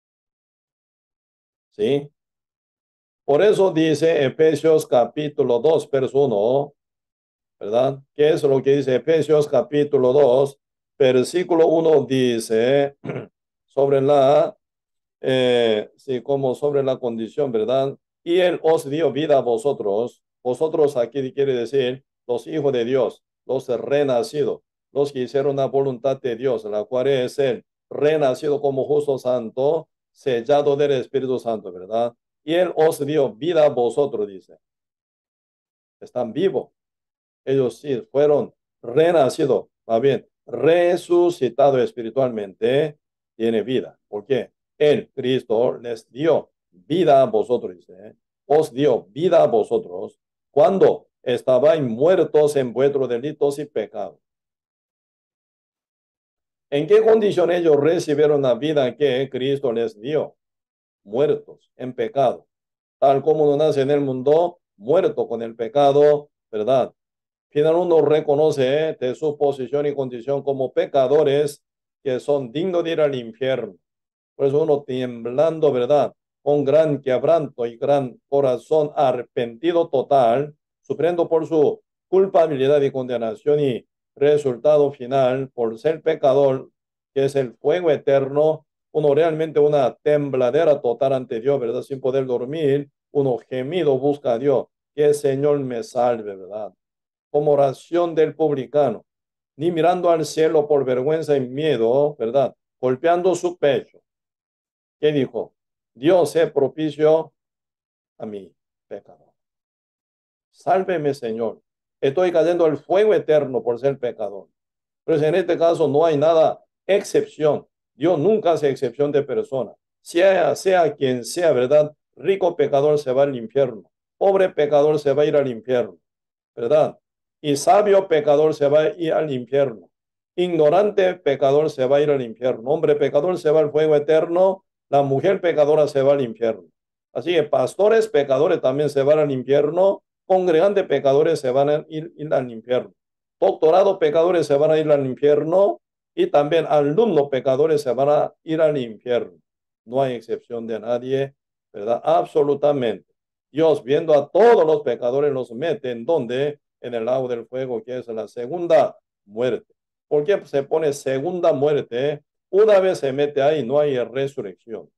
¿Sí? Por eso dice Efesios capítulo dos, verso uno, ¿verdad? ¿Qué es lo que dice Efesios capítulo dos? Versículo uno dice sobre la, eh, sí, como sobre la condición, ¿verdad? Y Él os dio vida a vosotros. Vosotros aquí quiere decir los hijos de Dios, los renacidos, los que hicieron la voluntad de Dios, la cual es el renacido como justo santo, sellado del Espíritu Santo, ¿verdad? Y Él os dio vida a vosotros, dice. Están vivos. Ellos sí fueron renacidos, más bien, resucitados espiritualmente, tiene vida. ¿Por qué? El Cristo les dio vida a vosotros, dice, ¿eh? Os dio vida a vosotros cuando estabais muertos en vuestros delitos y pecados. ¿En qué condición ellos recibieron la vida que Cristo les dio? Muertos en pecado. Tal como uno nace en el mundo, muerto con el pecado, ¿verdad? Final uno reconoce, ¿eh?, de su posición y condición como pecadores que son dignos de ir al infierno. Por eso uno temblando, ¿verdad? Con gran quebranto y gran corazón arrepentido total, sufriendo por su culpabilidad y condenación y resultado final por ser pecador, que es el fuego eterno, uno realmente una tembladera total ante Dios, ¿verdad? Sin poder dormir, uno gemido busca a Dios, que el Señor me salve, ¿verdad? Como oración del publicano, ni mirando al cielo por vergüenza y miedo, ¿verdad? Golpeando su pecho. ¿Qué dijo? Dios es propicio a mi pecador. Sálveme, Señor. Estoy cayendo al fuego eterno por ser pecador. Pero en este caso no hay nada excepción. Dios nunca hace excepción de persona. Sea, sea quien sea, ¿verdad? Rico pecador se va al infierno. Pobre pecador se va a ir al infierno, ¿verdad? Y sabio pecador se va a ir al infierno. Ignorante pecador se va a ir al infierno. Hombre pecador se va al fuego eterno. La mujer pecadora se va al infierno. Así que pastores pecadores también se van al infierno. Congregantes pecadores se van a ir, ir al infierno. Doctorados pecadores se van a ir al infierno. Y también alumnos pecadores se van a ir al infierno. No hay excepción de nadie, ¿verdad? Absolutamente. Dios, viendo a todos los pecadores, los mete en donde, en el lago del fuego, que es la segunda muerte. ¿Por qué se pone segunda muerte? Una vez se mete ahí, no hay resurrección.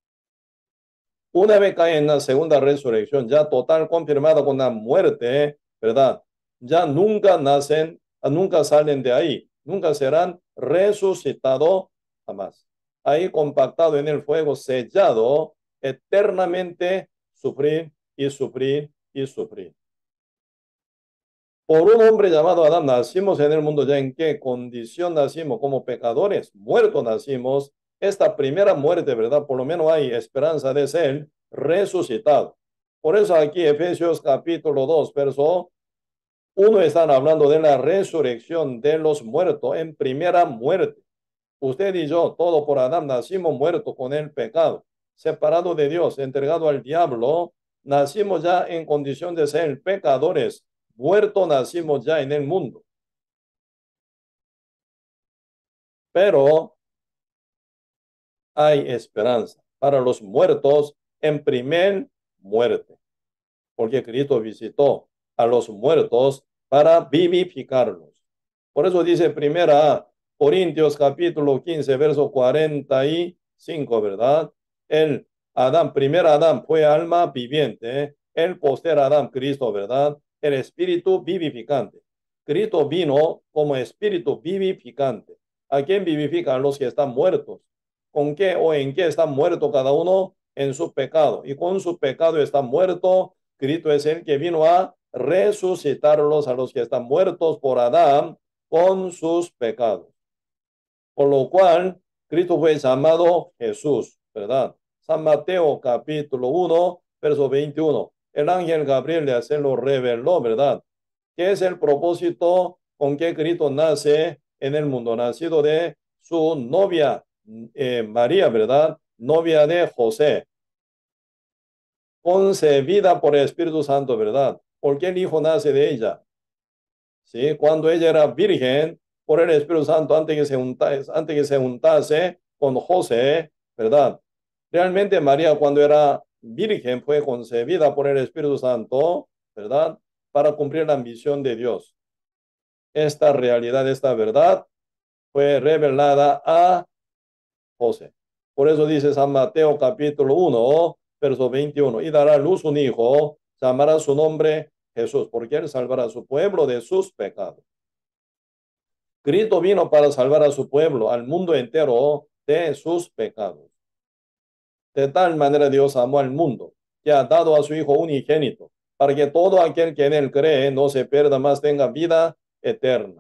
Una vez cae en la segunda resurrección, ya total confirmada con la muerte, ¿verdad? Ya nunca nacen, nunca salen de ahí, nunca serán resucitados jamás. Ahí compactado en el fuego, sellado, eternamente sufrir y sufrir y sufrir. Por un hombre llamado Adán nacimos en el mundo. ¿Ya en qué condición nacimos? Como pecadores, muertos nacimos. Esta primera muerte, ¿verdad? Por lo menos hay esperanza de ser resucitado. Por eso aquí Efesios capítulo dos, verso uno, están hablando de la resurrección de los muertos en primera muerte. Usted y yo, todo por Adán, nacimos muertos con el pecado, separado de Dios, entregado al diablo. Nacimos ya en condición de ser pecadores. Muertos nacimos ya en el mundo. Pero hay esperanza para los muertos en primer muerte, porque Cristo visitó a los muertos para vivificarlos. Por eso dice primera Corintios capítulo quince, verso cuarenta y cinco, ¿verdad? El Adán, primer Adán fue alma viviente, el poster Adán, Cristo, ¿verdad? El espíritu vivificante. Cristo vino como espíritu vivificante. ¿A quién vivifica? A los que están muertos. ¿Con qué o en qué están muertos cada uno? En su pecado. Y con su pecado está muerto. Cristo es el que vino a resucitarlos a los que están muertos por Adán con sus pecados. Por lo cual, Cristo fue llamado Jesús, ¿verdad? San Mateo capítulo uno, verso veintiuno. El ángel Gabriel le hace lo reveló, ¿verdad? ¿Qué es el propósito con que Cristo nace en el mundo? Nacido de su novia eh, María, ¿verdad? Novia de José. concebida por el Espíritu Santo, ¿verdad? Porque el Hijo nace de ella. ¿Sí? Cuando ella era virgen, por el Espíritu Santo, antes que se juntase, antes que se juntase con José, ¿verdad? Realmente María, cuando era virgen, fue concebida por el Espíritu Santo, ¿verdad? Para cumplir la misión de Dios. Esta realidad, esta verdad, fue revelada a José. Por eso dice San Mateo capítulo uno, verso veintiuno, y dará a luz un hijo, llamará su nombre Jesús, porque él salvará a su pueblo de sus pecados. Cristo vino para salvar a su pueblo, al mundo entero, de sus pecados. De tal manera Dios amó al mundo, que ha dado a su Hijo unigénito, para que todo aquel que en él cree no se pierda, más tenga vida eterna.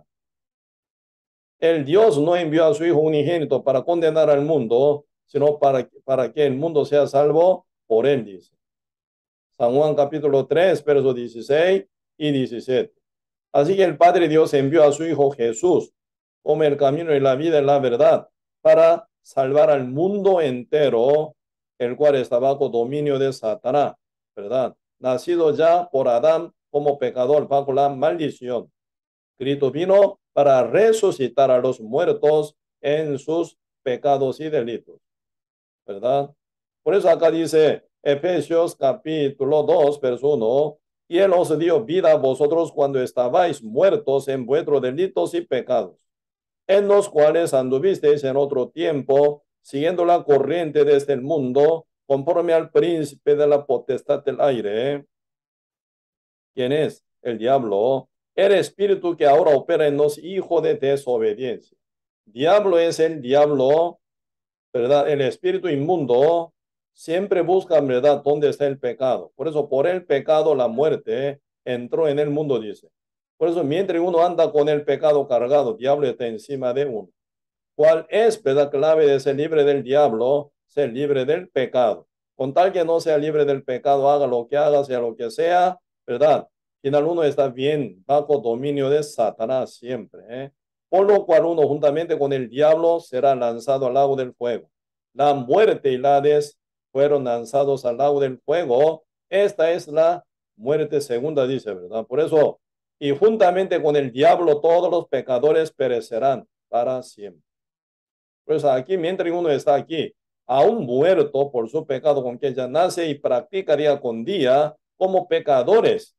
El Dios no envió a su Hijo unigénito para condenar al mundo, sino para, para que el mundo sea salvo por él, dice. San Juan capítulo tres, versos dieciséis y diecisiete. Así que el Padre Dios envió a su Hijo Jesús como el camino y la vida y la verdad para salvar al mundo entero, el cual está bajo dominio de Satanás, ¿verdad? Nacido ya por Adán como pecador bajo la maldición. Cristo vino para resucitar a los muertos en sus pecados y delitos, ¿verdad? Por eso acá dice Efesios capítulo dos, verso uno, y él os dio vida a vosotros cuando estabais muertos en vuestros delitos y pecados, en los cuales anduvisteis en otro tiempo, siguiendo la corriente de este mundo, conforme al príncipe de la potestad del aire, quien es el diablo, el espíritu que ahora opera en los hijos de desobediencia. Diablo es el diablo, ¿verdad? El espíritu inmundo siempre busca, ¿verdad?, dónde está el pecado. Por eso, por el pecado, la muerte entró en el mundo, dice. Por eso, mientras uno anda con el pecado cargado, diablo está encima de uno. ¿Cuál es, verdad, clave de ser libre del diablo? Ser libre del pecado. Con tal que no sea libre del pecado, haga lo que haga, sea lo que sea, ¿verdad? Final uno está bien bajo dominio de Satanás siempre, ¿eh? Por lo cual uno juntamente con el diablo será lanzado al lago del fuego. La muerte y la Hades fueron lanzados al lago del fuego. Esta es la muerte segunda, dice, ¿verdad? Por eso, y juntamente con el diablo todos los pecadores perecerán para siempre. Pues aquí, mientras uno está aquí, aún muerto por su pecado con que ya nace y practica día con día como pecadores,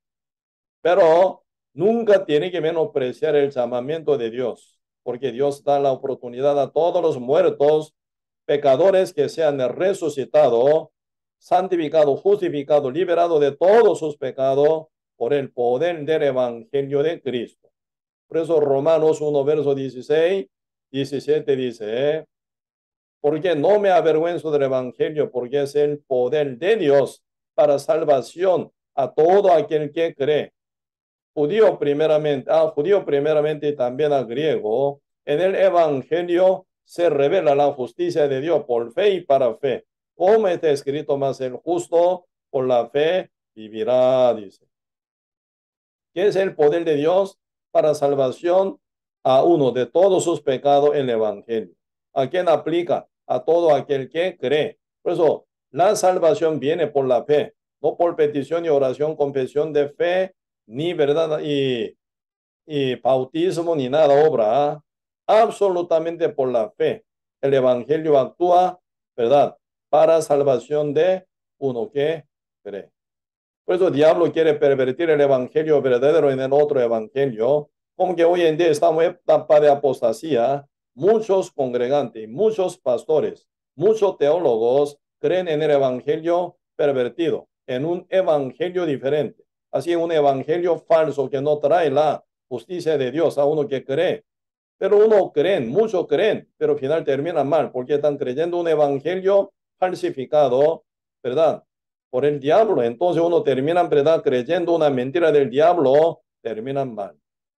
pero nunca tiene que menospreciar el llamamiento de Dios, porque Dios da la oportunidad a todos los muertos, pecadores que sean resucitados, santificados, justificados, liberados de todos sus pecados por el poder del Evangelio de Cristo. Por eso Romanos uno, verso dieciséis, diecisiete dice, ¿eh? Porque no me avergüenzo del Evangelio, porque es el poder de Dios para salvación a todo aquel que cree. Judío primeramente, a judío primeramente y también a griego. En el Evangelio se revela la justicia de Dios por fe y para fe. Como está escrito, más el justo por la fe vivirá, dice. ¿Qué es el poder de Dios para salvación a uno de todos sus pecados en el Evangelio? ¿A quién aplica? A todo aquel que cree. Por eso, la salvación viene por la fe, no por petición y oración, confesión de fe, ni verdad y, y bautismo, ni nada obra. ¿eh? Absolutamente por la fe. El Evangelio actúa, ¿verdad?, para salvación de uno que cree. Por eso el diablo quiere pervertir el evangelio verdadero en el otro evangelio. Como que hoy en día estamos en etapa de apostasía. Muchos congregantes, muchos pastores, muchos teólogos creen en el evangelio pervertido, en un evangelio diferente. Así un evangelio falso que no trae la justicia de Dios a uno que cree. Pero uno creen, muchos creen, pero al final termina mal porque están creyendo un evangelio falsificado, ¿verdad?, por el diablo. Entonces uno termina, ¿verdad?, creyendo una mentira del diablo, terminan mal.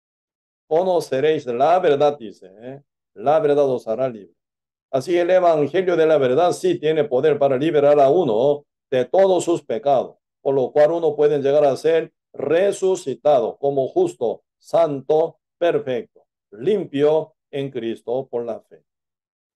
Conoceréis la verdad, dice, ¿eh? La verdad os hará libre. Así el evangelio de la verdad sí tiene poder para liberar a uno de todos sus pecados, por lo cual uno puede llegar a ser resucitado como justo, santo, perfecto, limpio en Cristo por la fe.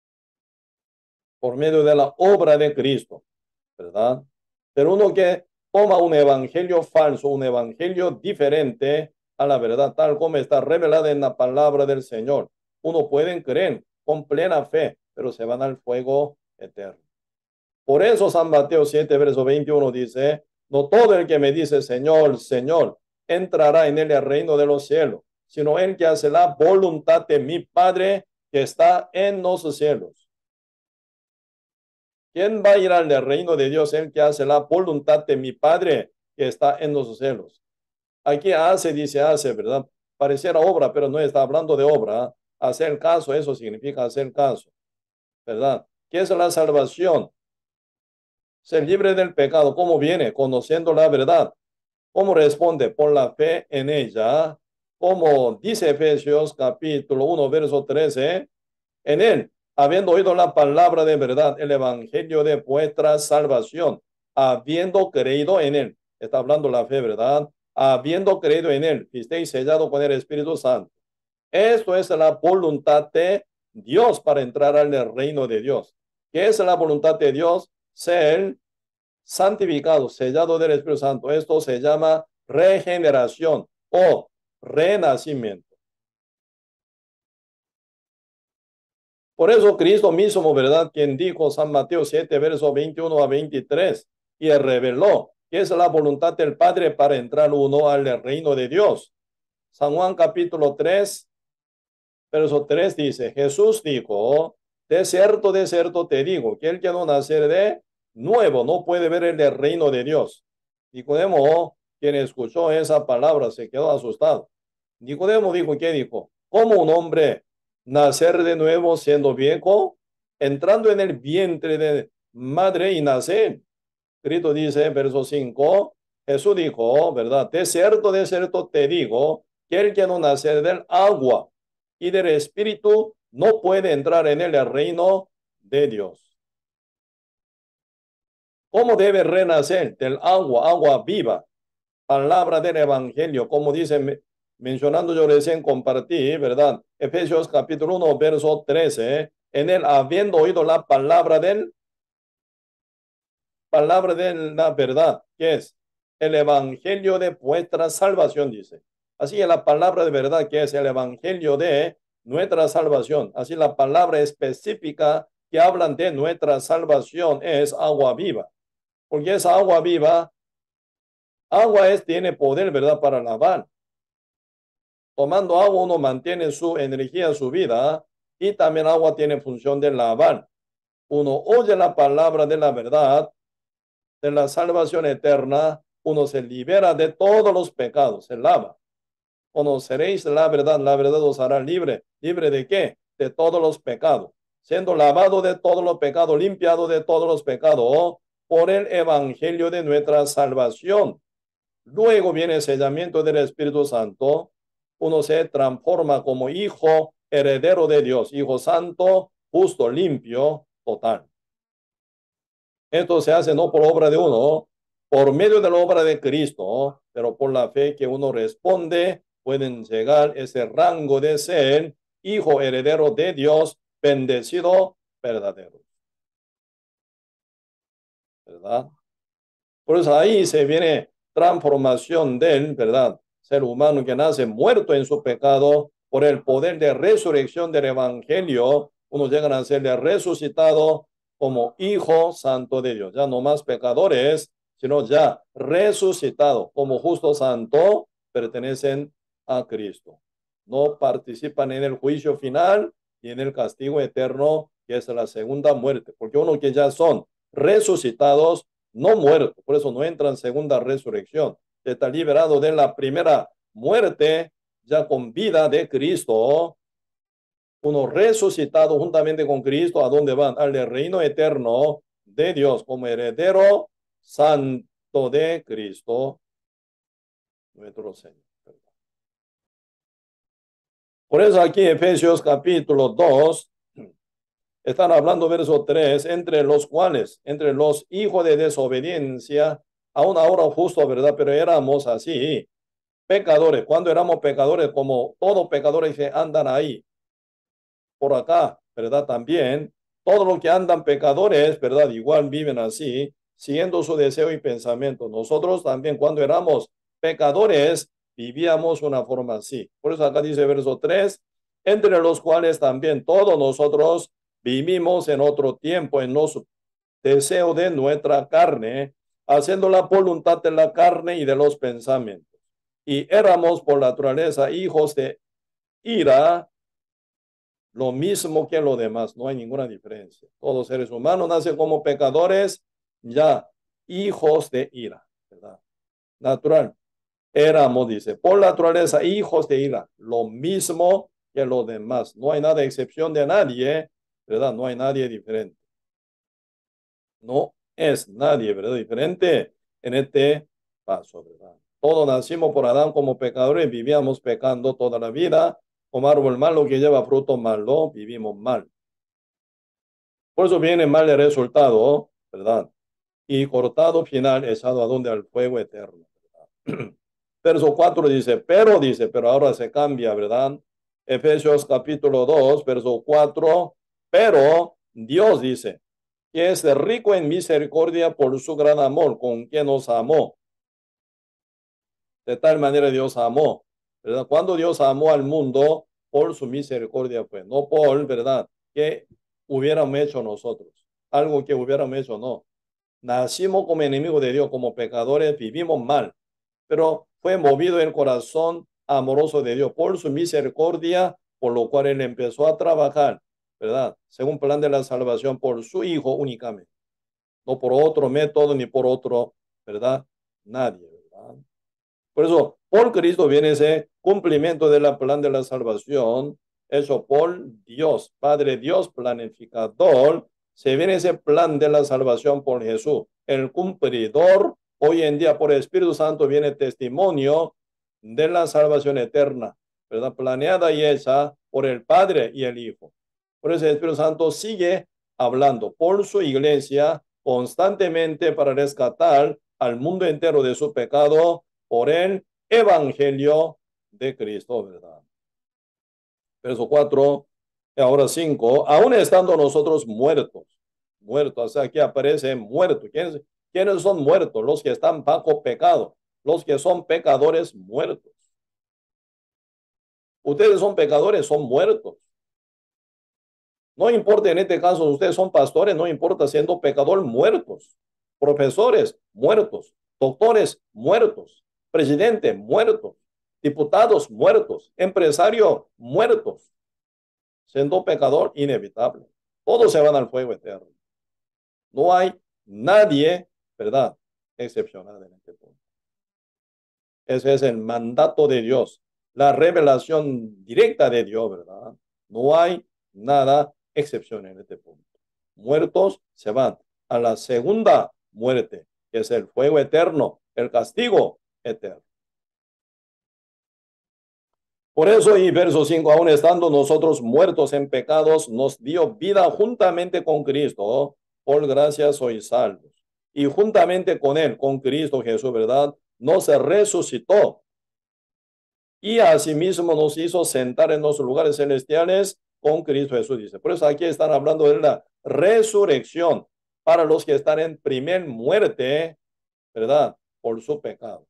Por medio de la obra de Cristo, ¿verdad? Pero uno que toma un evangelio falso, un evangelio diferente a la verdad, tal como está revelada en la palabra del Señor. Uno puede creer con plena fe, pero se van al fuego eterno. Por eso San Mateo siete, verso veintiuno dice, no todo el que me dice Señor, Señor, entrará en el reino de los cielos, sino el que hace la voluntad de mi Padre que está en los cielos. ¿Quién va a ir al reino de Dios? El que hace la voluntad de mi Padre que está en los cielos. Aquí hace, dice hace, ¿verdad? Pareciera obra, pero no está hablando de obra. Hacer caso, eso significa hacer caso, ¿verdad? ¿Qué es la salvación? Ser libre del pecado. ¿Cómo viene? Conociendo la verdad. ¿Cómo responde? Por la fe en ella. Como dice Efesios capítulo uno, verso trece, en él, habiendo oído la palabra de verdad, el evangelio de vuestra salvación, habiendo creído en él. Está hablando la fe, ¿verdad? Habiendo creído en él, fuisteis sellado con el Espíritu Santo. Esto es la voluntad de Dios para entrar al reino de Dios. ¿Qué es la voluntad de Dios? Ser santificado, sellado del Espíritu Santo. Esto se llama regeneración o renacimiento. Por eso Cristo mismo, ¿verdad? Quien dijo San Mateo siete, versos veintiuno a veintitrés, y reveló que es la voluntad del Padre para entrar uno al reino de Dios. San Juan capítulo tres, verso tres dice, Jesús dijo, de cierto, de cierto te digo, que el que no nacer de nuevo no puede ver el reino de Dios. Nicodemo, quien escuchó esa palabra, se quedó asustado. Nicodemo dijo, ¿qué dijo? ¿Cómo un hombre nacer de nuevo siendo viejo, entrando en el vientre de madre y nacer? Cristo dice, verso cinco, Jesús dijo, ¿verdad? De cierto, de cierto te digo, que el que no nace del agua y del Espíritu no puede entrar en el reino de Dios. ¿Cómo debe renacer? Del agua, agua viva, palabra del Evangelio, como dice, mencionando yo recién compartí, ¿verdad? Efesios capítulo uno, verso trece, en él habiendo oído la palabra del, palabra de la verdad, que es el Evangelio de vuestra salvación, dice. Así es la palabra de verdad, que es el Evangelio de nuestra salvación. Así la palabra específica que hablan de nuestra salvación es agua viva. Porque esa agua viva, agua es, tiene poder, ¿verdad?, para lavar. Tomando agua uno mantiene su energía, su vida, y también agua tiene función de lavar. Uno oye la palabra de la verdad, de la salvación eterna, uno se libera de todos los pecados, se lava. Conoceréis la verdad, la verdad os hará libre. ¿Libre de qué? De todos los pecados. Siendo lavado de todos los pecados, limpiado de todos los pecados, por el evangelio de nuestra salvación. Luego viene el sellamiento del Espíritu Santo. Uno se transforma como hijo heredero de Dios, hijo santo, justo, limpio, total. Esto se hace no por obra de uno, por medio de la obra de Cristo, pero por la fe que uno responde, pueden llegar a ese rango de ser hijo heredero de Dios, bendecido verdadero. ¿Verdad? Por eso ahí se viene transformación del, ¿verdad?, ser humano que nace muerto en su pecado por el poder de resurrección del evangelio. Uno llega a ser resucitado como hijo santo de Dios. Ya no más pecadores, sino ya resucitado como justo santo, pertenecen a Cristo. No participan en el juicio final y en el castigo eterno, que es la segunda muerte. Porque uno que ya son resucitados, no muerto, por eso no entra en segunda resurrección. Está liberado de la primera muerte, ya con vida de Cristo. Uno resucitado juntamente con Cristo, ¿a dónde van? Al reino eterno de Dios, como heredero santo de Cristo, nuestro Señor. Por eso aquí Efesios capítulo dos, están hablando verso tres, entre los cuales, entre los hijos de desobediencia, aún ahora justo, ¿verdad? Pero éramos así, pecadores. Cuando éramos pecadores, como todos pecadores que andan ahí, por acá, ¿verdad? También, todos los que andan pecadores, ¿verdad? Igual viven así, siguiendo su deseo y pensamiento. Nosotros también cuando éramos pecadores vivíamos una forma así. Por eso acá dice verso tres, entre los cuales también todos nosotros vivimos en otro tiempo en los deseos de nuestra carne, haciendo la voluntad de la carne y de los pensamientos. Y éramos por naturaleza hijos de ira, lo mismo que los demás, no hay ninguna diferencia. Todos seres humanos nacen como pecadores, ya hijos de ira, ¿verdad? Natural. Éramos, dice, por naturaleza hijos de ira, lo mismo que los demás. No hay nada de excepción de nadie, ¿verdad? No hay nadie diferente. No es nadie, ¿verdad? Diferente en este paso, ¿verdad? Todos nacimos por Adán como pecadores, vivíamos pecando toda la vida. Como árbol malo que lleva fruto malo, vivimos mal. Por eso viene mal el resultado, ¿verdad? Y cortado final, echado a donde al fuego eterno, ¿verdad? Verso cuatro dice, pero dice, pero ahora se cambia, ¿verdad? Efesios capítulo dos, verso cuatro, pero Dios dice, que es rico en misericordia por su gran amor con quien nos amó. De tal manera Dios amó, ¿verdad? Cuando Dios amó al mundo, por su misericordia fue, no por, ¿verdad? Que hubiéramos hecho nosotros, algo que hubiéramos hecho, no. Nacimos como enemigos de Dios, como pecadores, vivimos mal, pero fue movido el corazón amoroso de Dios por su misericordia, por lo cual Él empezó a trabajar, ¿verdad? Según plan de la salvación por su Hijo únicamente, no por otro método ni por otro, ¿verdad? Nadie, ¿verdad? Por eso, por Cristo viene ese cumplimiento del plan de la salvación, hecho por Dios, Padre Dios planificador. Se viene ese plan de la salvación por Jesús, el cumplidor. Hoy en día, por el Espíritu Santo, viene testimonio de la salvación eterna, ¿verdad? Planeada y hecha por el Padre y el Hijo. Por eso el Espíritu Santo sigue hablando por su iglesia constantemente para rescatar al mundo entero de su pecado por el evangelio de Cristo, ¿verdad? Verso cuatro, ahora cinco, aún estando nosotros muertos, muertos, o sea, aquí aparece muerto. ¿Quiénes, ¿Quiénes son muertos? Los que están bajo pecado, los que son pecadores muertos. Ustedes son pecadores, son muertos. No importa en este caso, ustedes son pastores, no importa siendo pecador, muertos. Profesores, muertos. Doctores, muertos. Presidente, muertos. Diputados, muertos. Empresario, muertos. Siendo pecador, inevitable. Todos se van al fuego eterno. No hay nadie, ¿verdad?, excepcional en este punto. Ese es el mandato de Dios, la revelación directa de Dios, ¿verdad? No hay nada excepción en este punto. Muertos se van a la segunda muerte, que es el fuego eterno, el castigo eterno. Por eso, y verso cinco, aún estando nosotros muertos en pecados, nos dio vida juntamente con Cristo. Por gracia sois salvos. Y juntamente con Él, con Cristo Jesús, ¿verdad? Nos resucitó. Y asimismo nos hizo sentar en los lugares celestiales con Cristo Jesús, dice. Por eso aquí están hablando de la resurrección para los que están en primer muerte, ¿verdad? Por su pecado.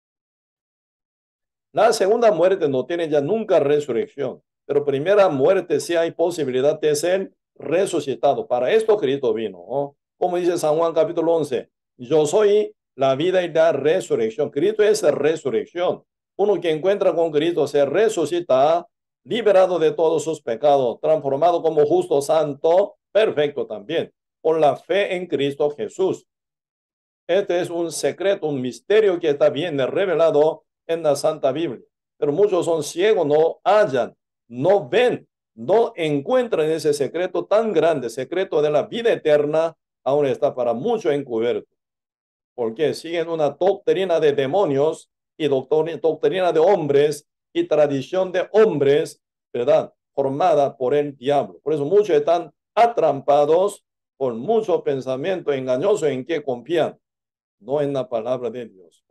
La segunda muerte no tiene ya nunca resurrección, pero primera muerte sí hay posibilidad de ser resucitado. Para esto Cristo vino, ¿no? Como dice San Juan capítulo once, yo soy la vida y la resurrección. Cristo es la resurrección. Uno que encuentra con Cristo se resucita, liberado de todos sus pecados, transformado como justo, santo, perfecto también, por la fe en Cristo Jesús. Este es un secreto, un misterio que está bien revelado en la Santa Biblia. Pero muchos son ciegos, no hallan, no ven, no encuentran ese secreto tan grande, secreto de la vida eterna, aún está para muchos encubierto. Porque siguen una doctrina de demonios y doctrina de hombres y tradición de hombres, ¿verdad? Formada por el diablo. Por eso muchos están atrapados por mucho pensamiento engañoso en que confían, no en la palabra de Dios.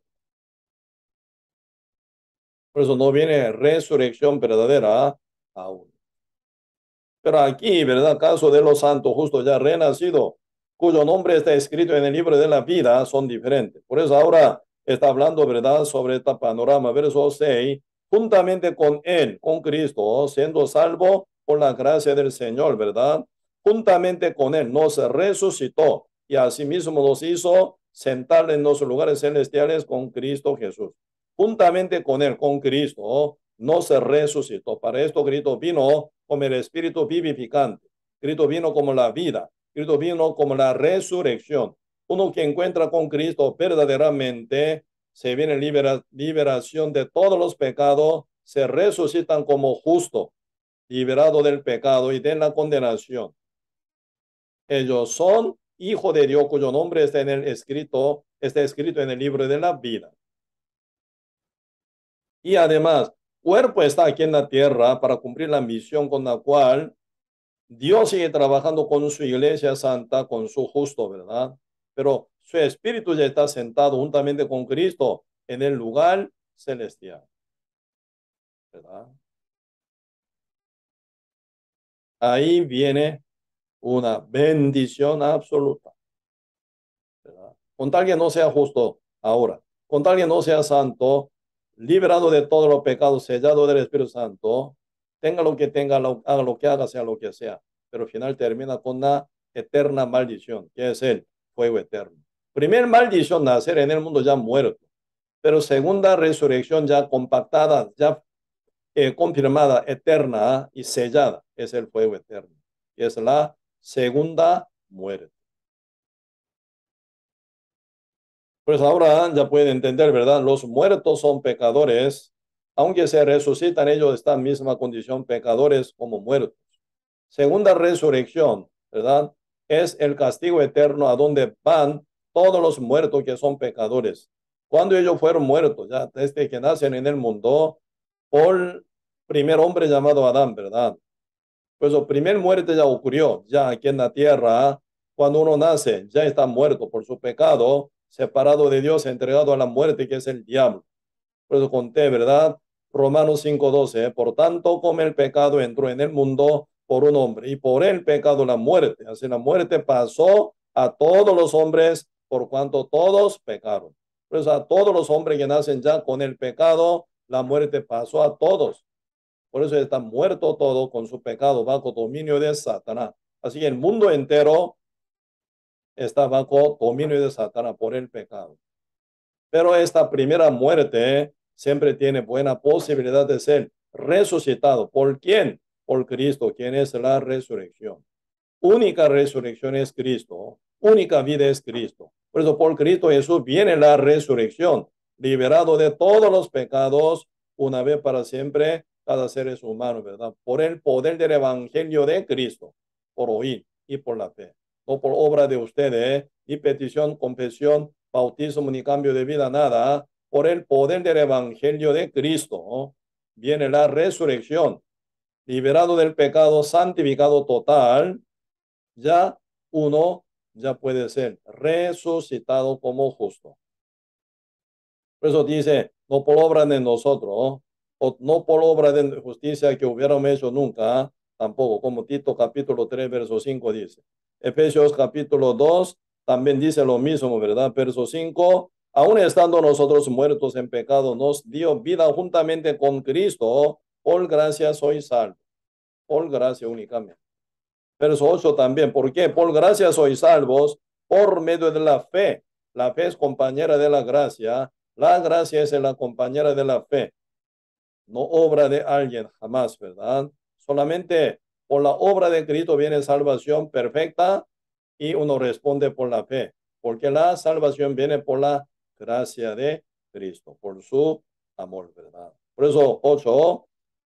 Por eso no viene resurrección verdadera aún. Pero aquí, ¿verdad? Caso de los santos justos ya renacidos, cuyo nombre está escrito en el libro de la vida son diferentes. Por eso ahora está hablando, ¿verdad?, sobre este panorama. Verso seis, juntamente con él, con Cristo, siendo salvo por la gracia del Señor, ¿verdad? Juntamente con él nos resucitó y asimismo nos hizo sentar en los lugares celestiales con Cristo Jesús. Juntamente con él, con Cristo, no se resucitó. Para esto Cristo vino como el Espíritu vivificante. Cristo vino como la vida. Cristo vino como la resurrección. Uno que encuentra con Cristo verdaderamente se viene libera, liberación de todos los pecados, se resucitan como justo, liberado del pecado y de la condenación. Ellos son hijos de Dios cuyo nombre está en el escrito, está escrito en el libro de la vida. Y además, cuerpo está aquí en la tierra para cumplir la misión con la cual Dios sigue trabajando con su iglesia santa, con su justo, ¿verdad? Pero su espíritu ya está sentado juntamente con Cristo en el lugar celestial, ¿verdad? Ahí viene una bendición absoluta, ¿verdad? Con tal que no sea justo ahora, con tal que no sea santo, liberado de todos los pecados, sellado del Espíritu Santo, tenga lo que tenga, lo, haga lo que haga, sea lo que sea, pero al final termina con una eterna maldición, que es el fuego eterno. Primer maldición, nacer en el mundo ya muerto, pero segunda resurrección ya compactada, ya eh, confirmada, eterna y sellada, es el fuego eterno, y es la segunda muerte. Pues ahora ya pueden entender, ¿verdad? Los muertos son pecadores, aunque se resucitan, ellos están en misma condición, pecadores como muertos. Segunda resurrección, ¿verdad? Es el castigo eterno a donde van todos los muertos que son pecadores. Cuando ellos fueron muertos, ya desde que nacen en el mundo, por primer hombre llamado Adán, ¿verdad? Pues la primera muerte ya ocurrió, ya aquí en la tierra, cuando uno nace, ya está muerto por su pecado, separado de Dios, entregado a la muerte, que es el diablo. Por eso conté, ¿verdad? Romanos cinco doce, por tanto, como el pecado entró en el mundo por un hombre, y por el pecado la muerte. Así la muerte pasó a todos los hombres, por cuanto todos pecaron. Por eso a todos los hombres que nacen ya con el pecado, la muerte pasó a todos. Por eso está muerto todo con su pecado bajo dominio de Satanás. Así que el mundo entero está bajo dominio de Satanás por el pecado. Pero esta primera muerte siempre tiene buena posibilidad de ser resucitado. ¿Por quién? Por Cristo, quien es la resurrección. Única resurrección es Cristo. Única vida es Cristo. Por eso por Cristo Jesús viene la resurrección, liberado de todos los pecados, una vez para siempre, cada ser es humano, ¿verdad? Por el poder del evangelio de Cristo, por oír y por la fe. No por obra de ustedes, ¿eh? Ni petición, confesión, bautismo, ni cambio de vida, nada. Por el poder del evangelio de Cristo, ¿no? Viene la resurrección, liberado del pecado, santificado total, ya uno ya puede ser resucitado como justo. Por eso dice, no por obra de nosotros, ¿no? O no por obra de justicia que hubiéramos hecho nunca, ¿eh? Tampoco, como Tito capítulo tres, verso cinco dice. Efesios capítulo dos también dice lo mismo, ¿verdad? Verso cinco, aún estando nosotros muertos en pecado, nos dio vida juntamente con Cristo, por gracia sois salvos, por gracia únicamente. Verso ocho también, ¿por qué? Por gracia sois salvos por medio de la fe. La fe es compañera de la gracia, la gracia es la compañera de la fe, no obra de alguien jamás, ¿verdad? Solamente por la obra de Cristo viene salvación perfecta y uno responde por la fe, porque la salvación viene por la gracia de Cristo, por su amor, ¿verdad? Por eso, ocho,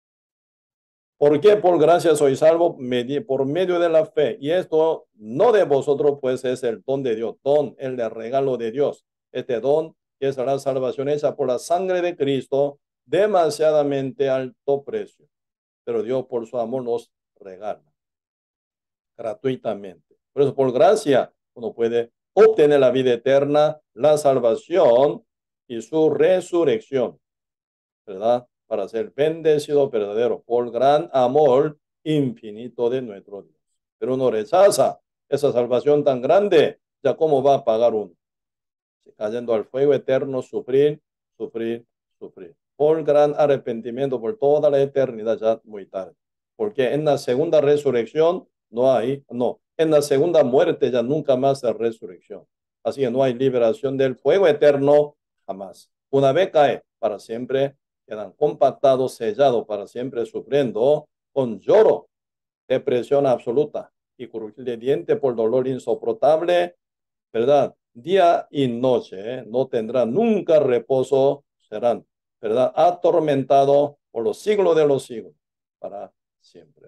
¿por qué? Por gracia soy salvo por medio de la fe. Y esto no de vosotros, pues es el don de Dios, don, el de regalo de Dios. Este don que es la salvación hecha por la sangre de Cristo, demasiadamente alto precio. Pero Dios por su amor nos regala gratuitamente. Por eso por gracia uno puede obtener la vida eterna, la salvación y su resurrección, ¿verdad? Para ser bendecido verdadero por gran amor infinito de nuestro Dios. Pero uno rechaza esa salvación tan grande, ya cómo va a pagar uno. Cayendo al fuego eterno, sufrir, sufrir, sufrir. Por gran arrepentimiento, por toda la eternidad, ya muy tarde. Porque en la segunda resurrección no hay, no, en la segunda muerte ya nunca más hay resurrección. Así que no hay liberación del fuego eterno jamás. Una vez cae, para siempre quedan compactados, sellados para siempre, sufriendo con lloro, depresión absoluta y crujir de diente por dolor insoportable, ¿verdad? Día y noche, ¿eh? No tendrán nunca reposo, serán, ¿verdad? Atormentados por los siglos de los siglos, para siempre.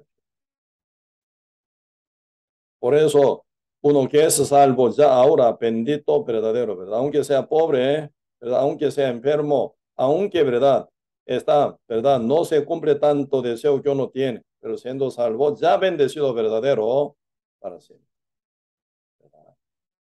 Por eso, uno que es salvo ya ahora, bendito, verdadero, ¿verdad? Aunque sea pobre, ¿eh? ¿verdad? Aunque sea enfermo, aunque, ¿verdad? Está, ¿verdad? No se cumple tanto deseo que uno tiene, pero siendo salvo, ya bendecido, verdadero, para siempre. ¿Verdad?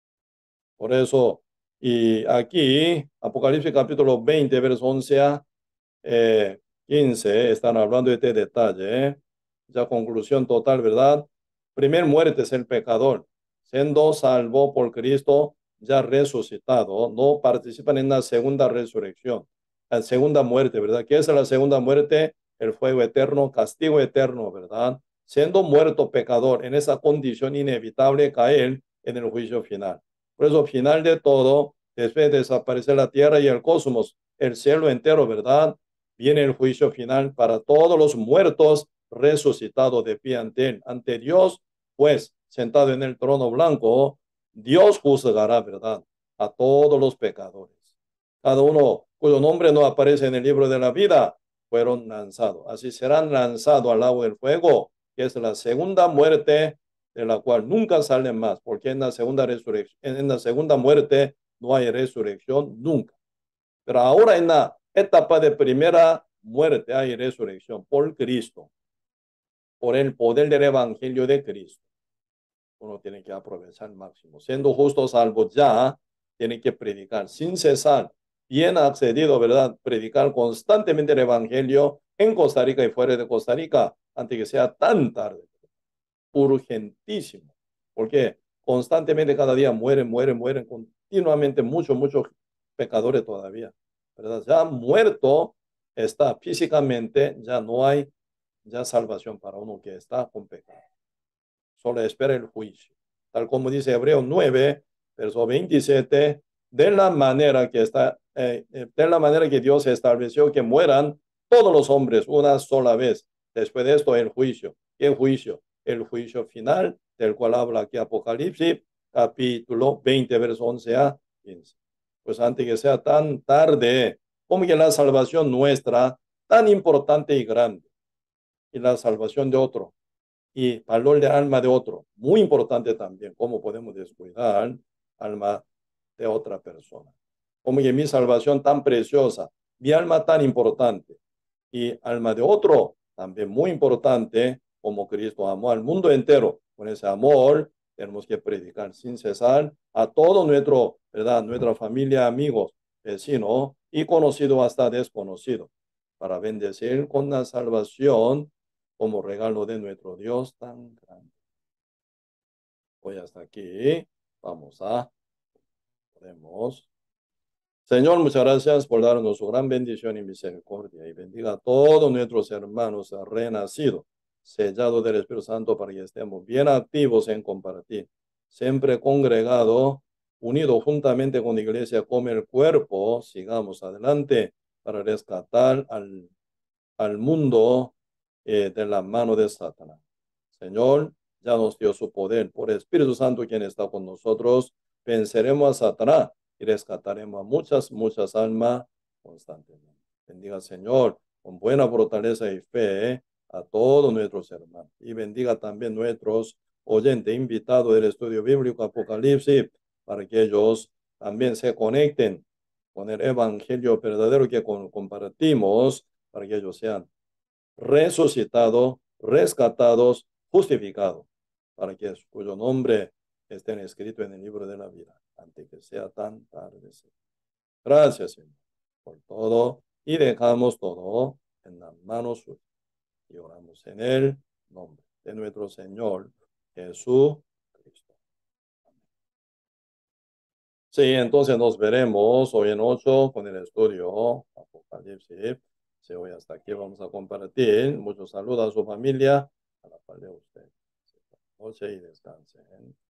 Por eso, y aquí, Apocalipsis capítulo veinte, verso once a eh, quince, están hablando de este detalle, ¿eh? Ya conclusión total, ¿verdad? Primer muerte es el pecador, siendo salvo por Cristo, ya resucitado, no participan en la segunda resurrección, la segunda muerte, ¿verdad? ¿Qué es la segunda muerte? El fuego eterno, castigo eterno, ¿verdad? Siendo muerto pecador, en esa condición inevitable caer en el juicio final. Por eso, final de todo, después de desaparecer la tierra y el cosmos, el cielo entero, ¿verdad? Viene el juicio final para todos los muertos resucitados de pie ante él, ante Dios, pues sentado en el trono blanco, Dios juzgará, ¿verdad? A todos los pecadores. Cada uno cuyo nombre no aparece en el libro de la vida, fueron lanzados. Así serán lanzados al lago del fuego, que es la segunda muerte, de la cual nunca salen más, porque en la segunda resurrección, en la segunda muerte no hay resurrección nunca. Pero ahora en la etapa de primera muerte hay resurrección por Cristo, por el poder del evangelio de Cristo. Uno tiene que aprovechar al máximo. Siendo justo salvo ya, tiene que predicar sin cesar. Bien accedido, ¿verdad? Predicar constantemente el evangelio en Costa Rica y fuera de Costa Rica, antes que sea tan tarde. Urgentísimo. Porque constantemente cada día mueren, mueren, mueren continuamente muchos, muchos pecadores todavía, ¿verdad? Ya muerto está físicamente, ya no hay ya salvación para uno que está con pecado. Solo espera el juicio. Tal como dice Hebreos nueve, verso veintisiete, de la manera que está, eh, de la manera que Dios estableció que mueran todos los hombres una sola vez. Después de esto, el juicio. ¿Qué juicio? El juicio final, del cual habla aquí Apocalipsis, capítulo veinte, verso once a quince. Pues antes que sea tan tarde, como que la salvación nuestra, tan importante y grande, y la salvación de otro, y valor de alma de otro, muy importante también, cómo podemos descuidar alma de otra persona. Como que mi salvación tan preciosa, mi alma tan importante, y alma de otro también muy importante, como Cristo amó al mundo entero. Con ese amor tenemos que predicar sin cesar a todo nuestro, ¿verdad? Nuestra familia, amigos, vecinos y conocido hasta desconocido, para bendecir con la salvación como regalo de nuestro Dios tan grande. Hoy hasta aquí. Vamos a, podemos. Señor, muchas gracias por darnos su gran bendición y misericordia, y bendiga a todos nuestros hermanos renacidos, sellados del Espíritu Santo, para que estemos bien activos en compartir, siempre congregado, unido juntamente con la iglesia como el cuerpo. Sigamos adelante para rescatar al, al mundo eh, de la mano de Satanás. Señor, ya nos dio su poder por el Espíritu Santo, quien está con nosotros. Venceremos a Satanás y rescataremos a muchas, muchas almas constantemente. Bendiga, Señor, con buena fortaleza y fe, ¿eh? A todos nuestros hermanos. Y bendiga también nuestros oyentes invitados del estudio bíblico Apocalipsis, para que ellos también se conecten con el evangelio verdadero que compartimos, para que ellos sean resucitados, rescatados, justificados, para que cuyo nombre estén escrito en el libro de la vida, antes que sea tan tarde. Gracias, Señor, por todo, y dejamos todo en las manos suyas y oramos en el nombre de nuestro Señor Jesucristo. Sí, entonces nos veremos hoy en ocho con el estudio Apocalipsis. Sí, hoy hasta aquí vamos a compartir. Muchos saludos a su familia. A la par de usted. Sí, buenas noches y descansen.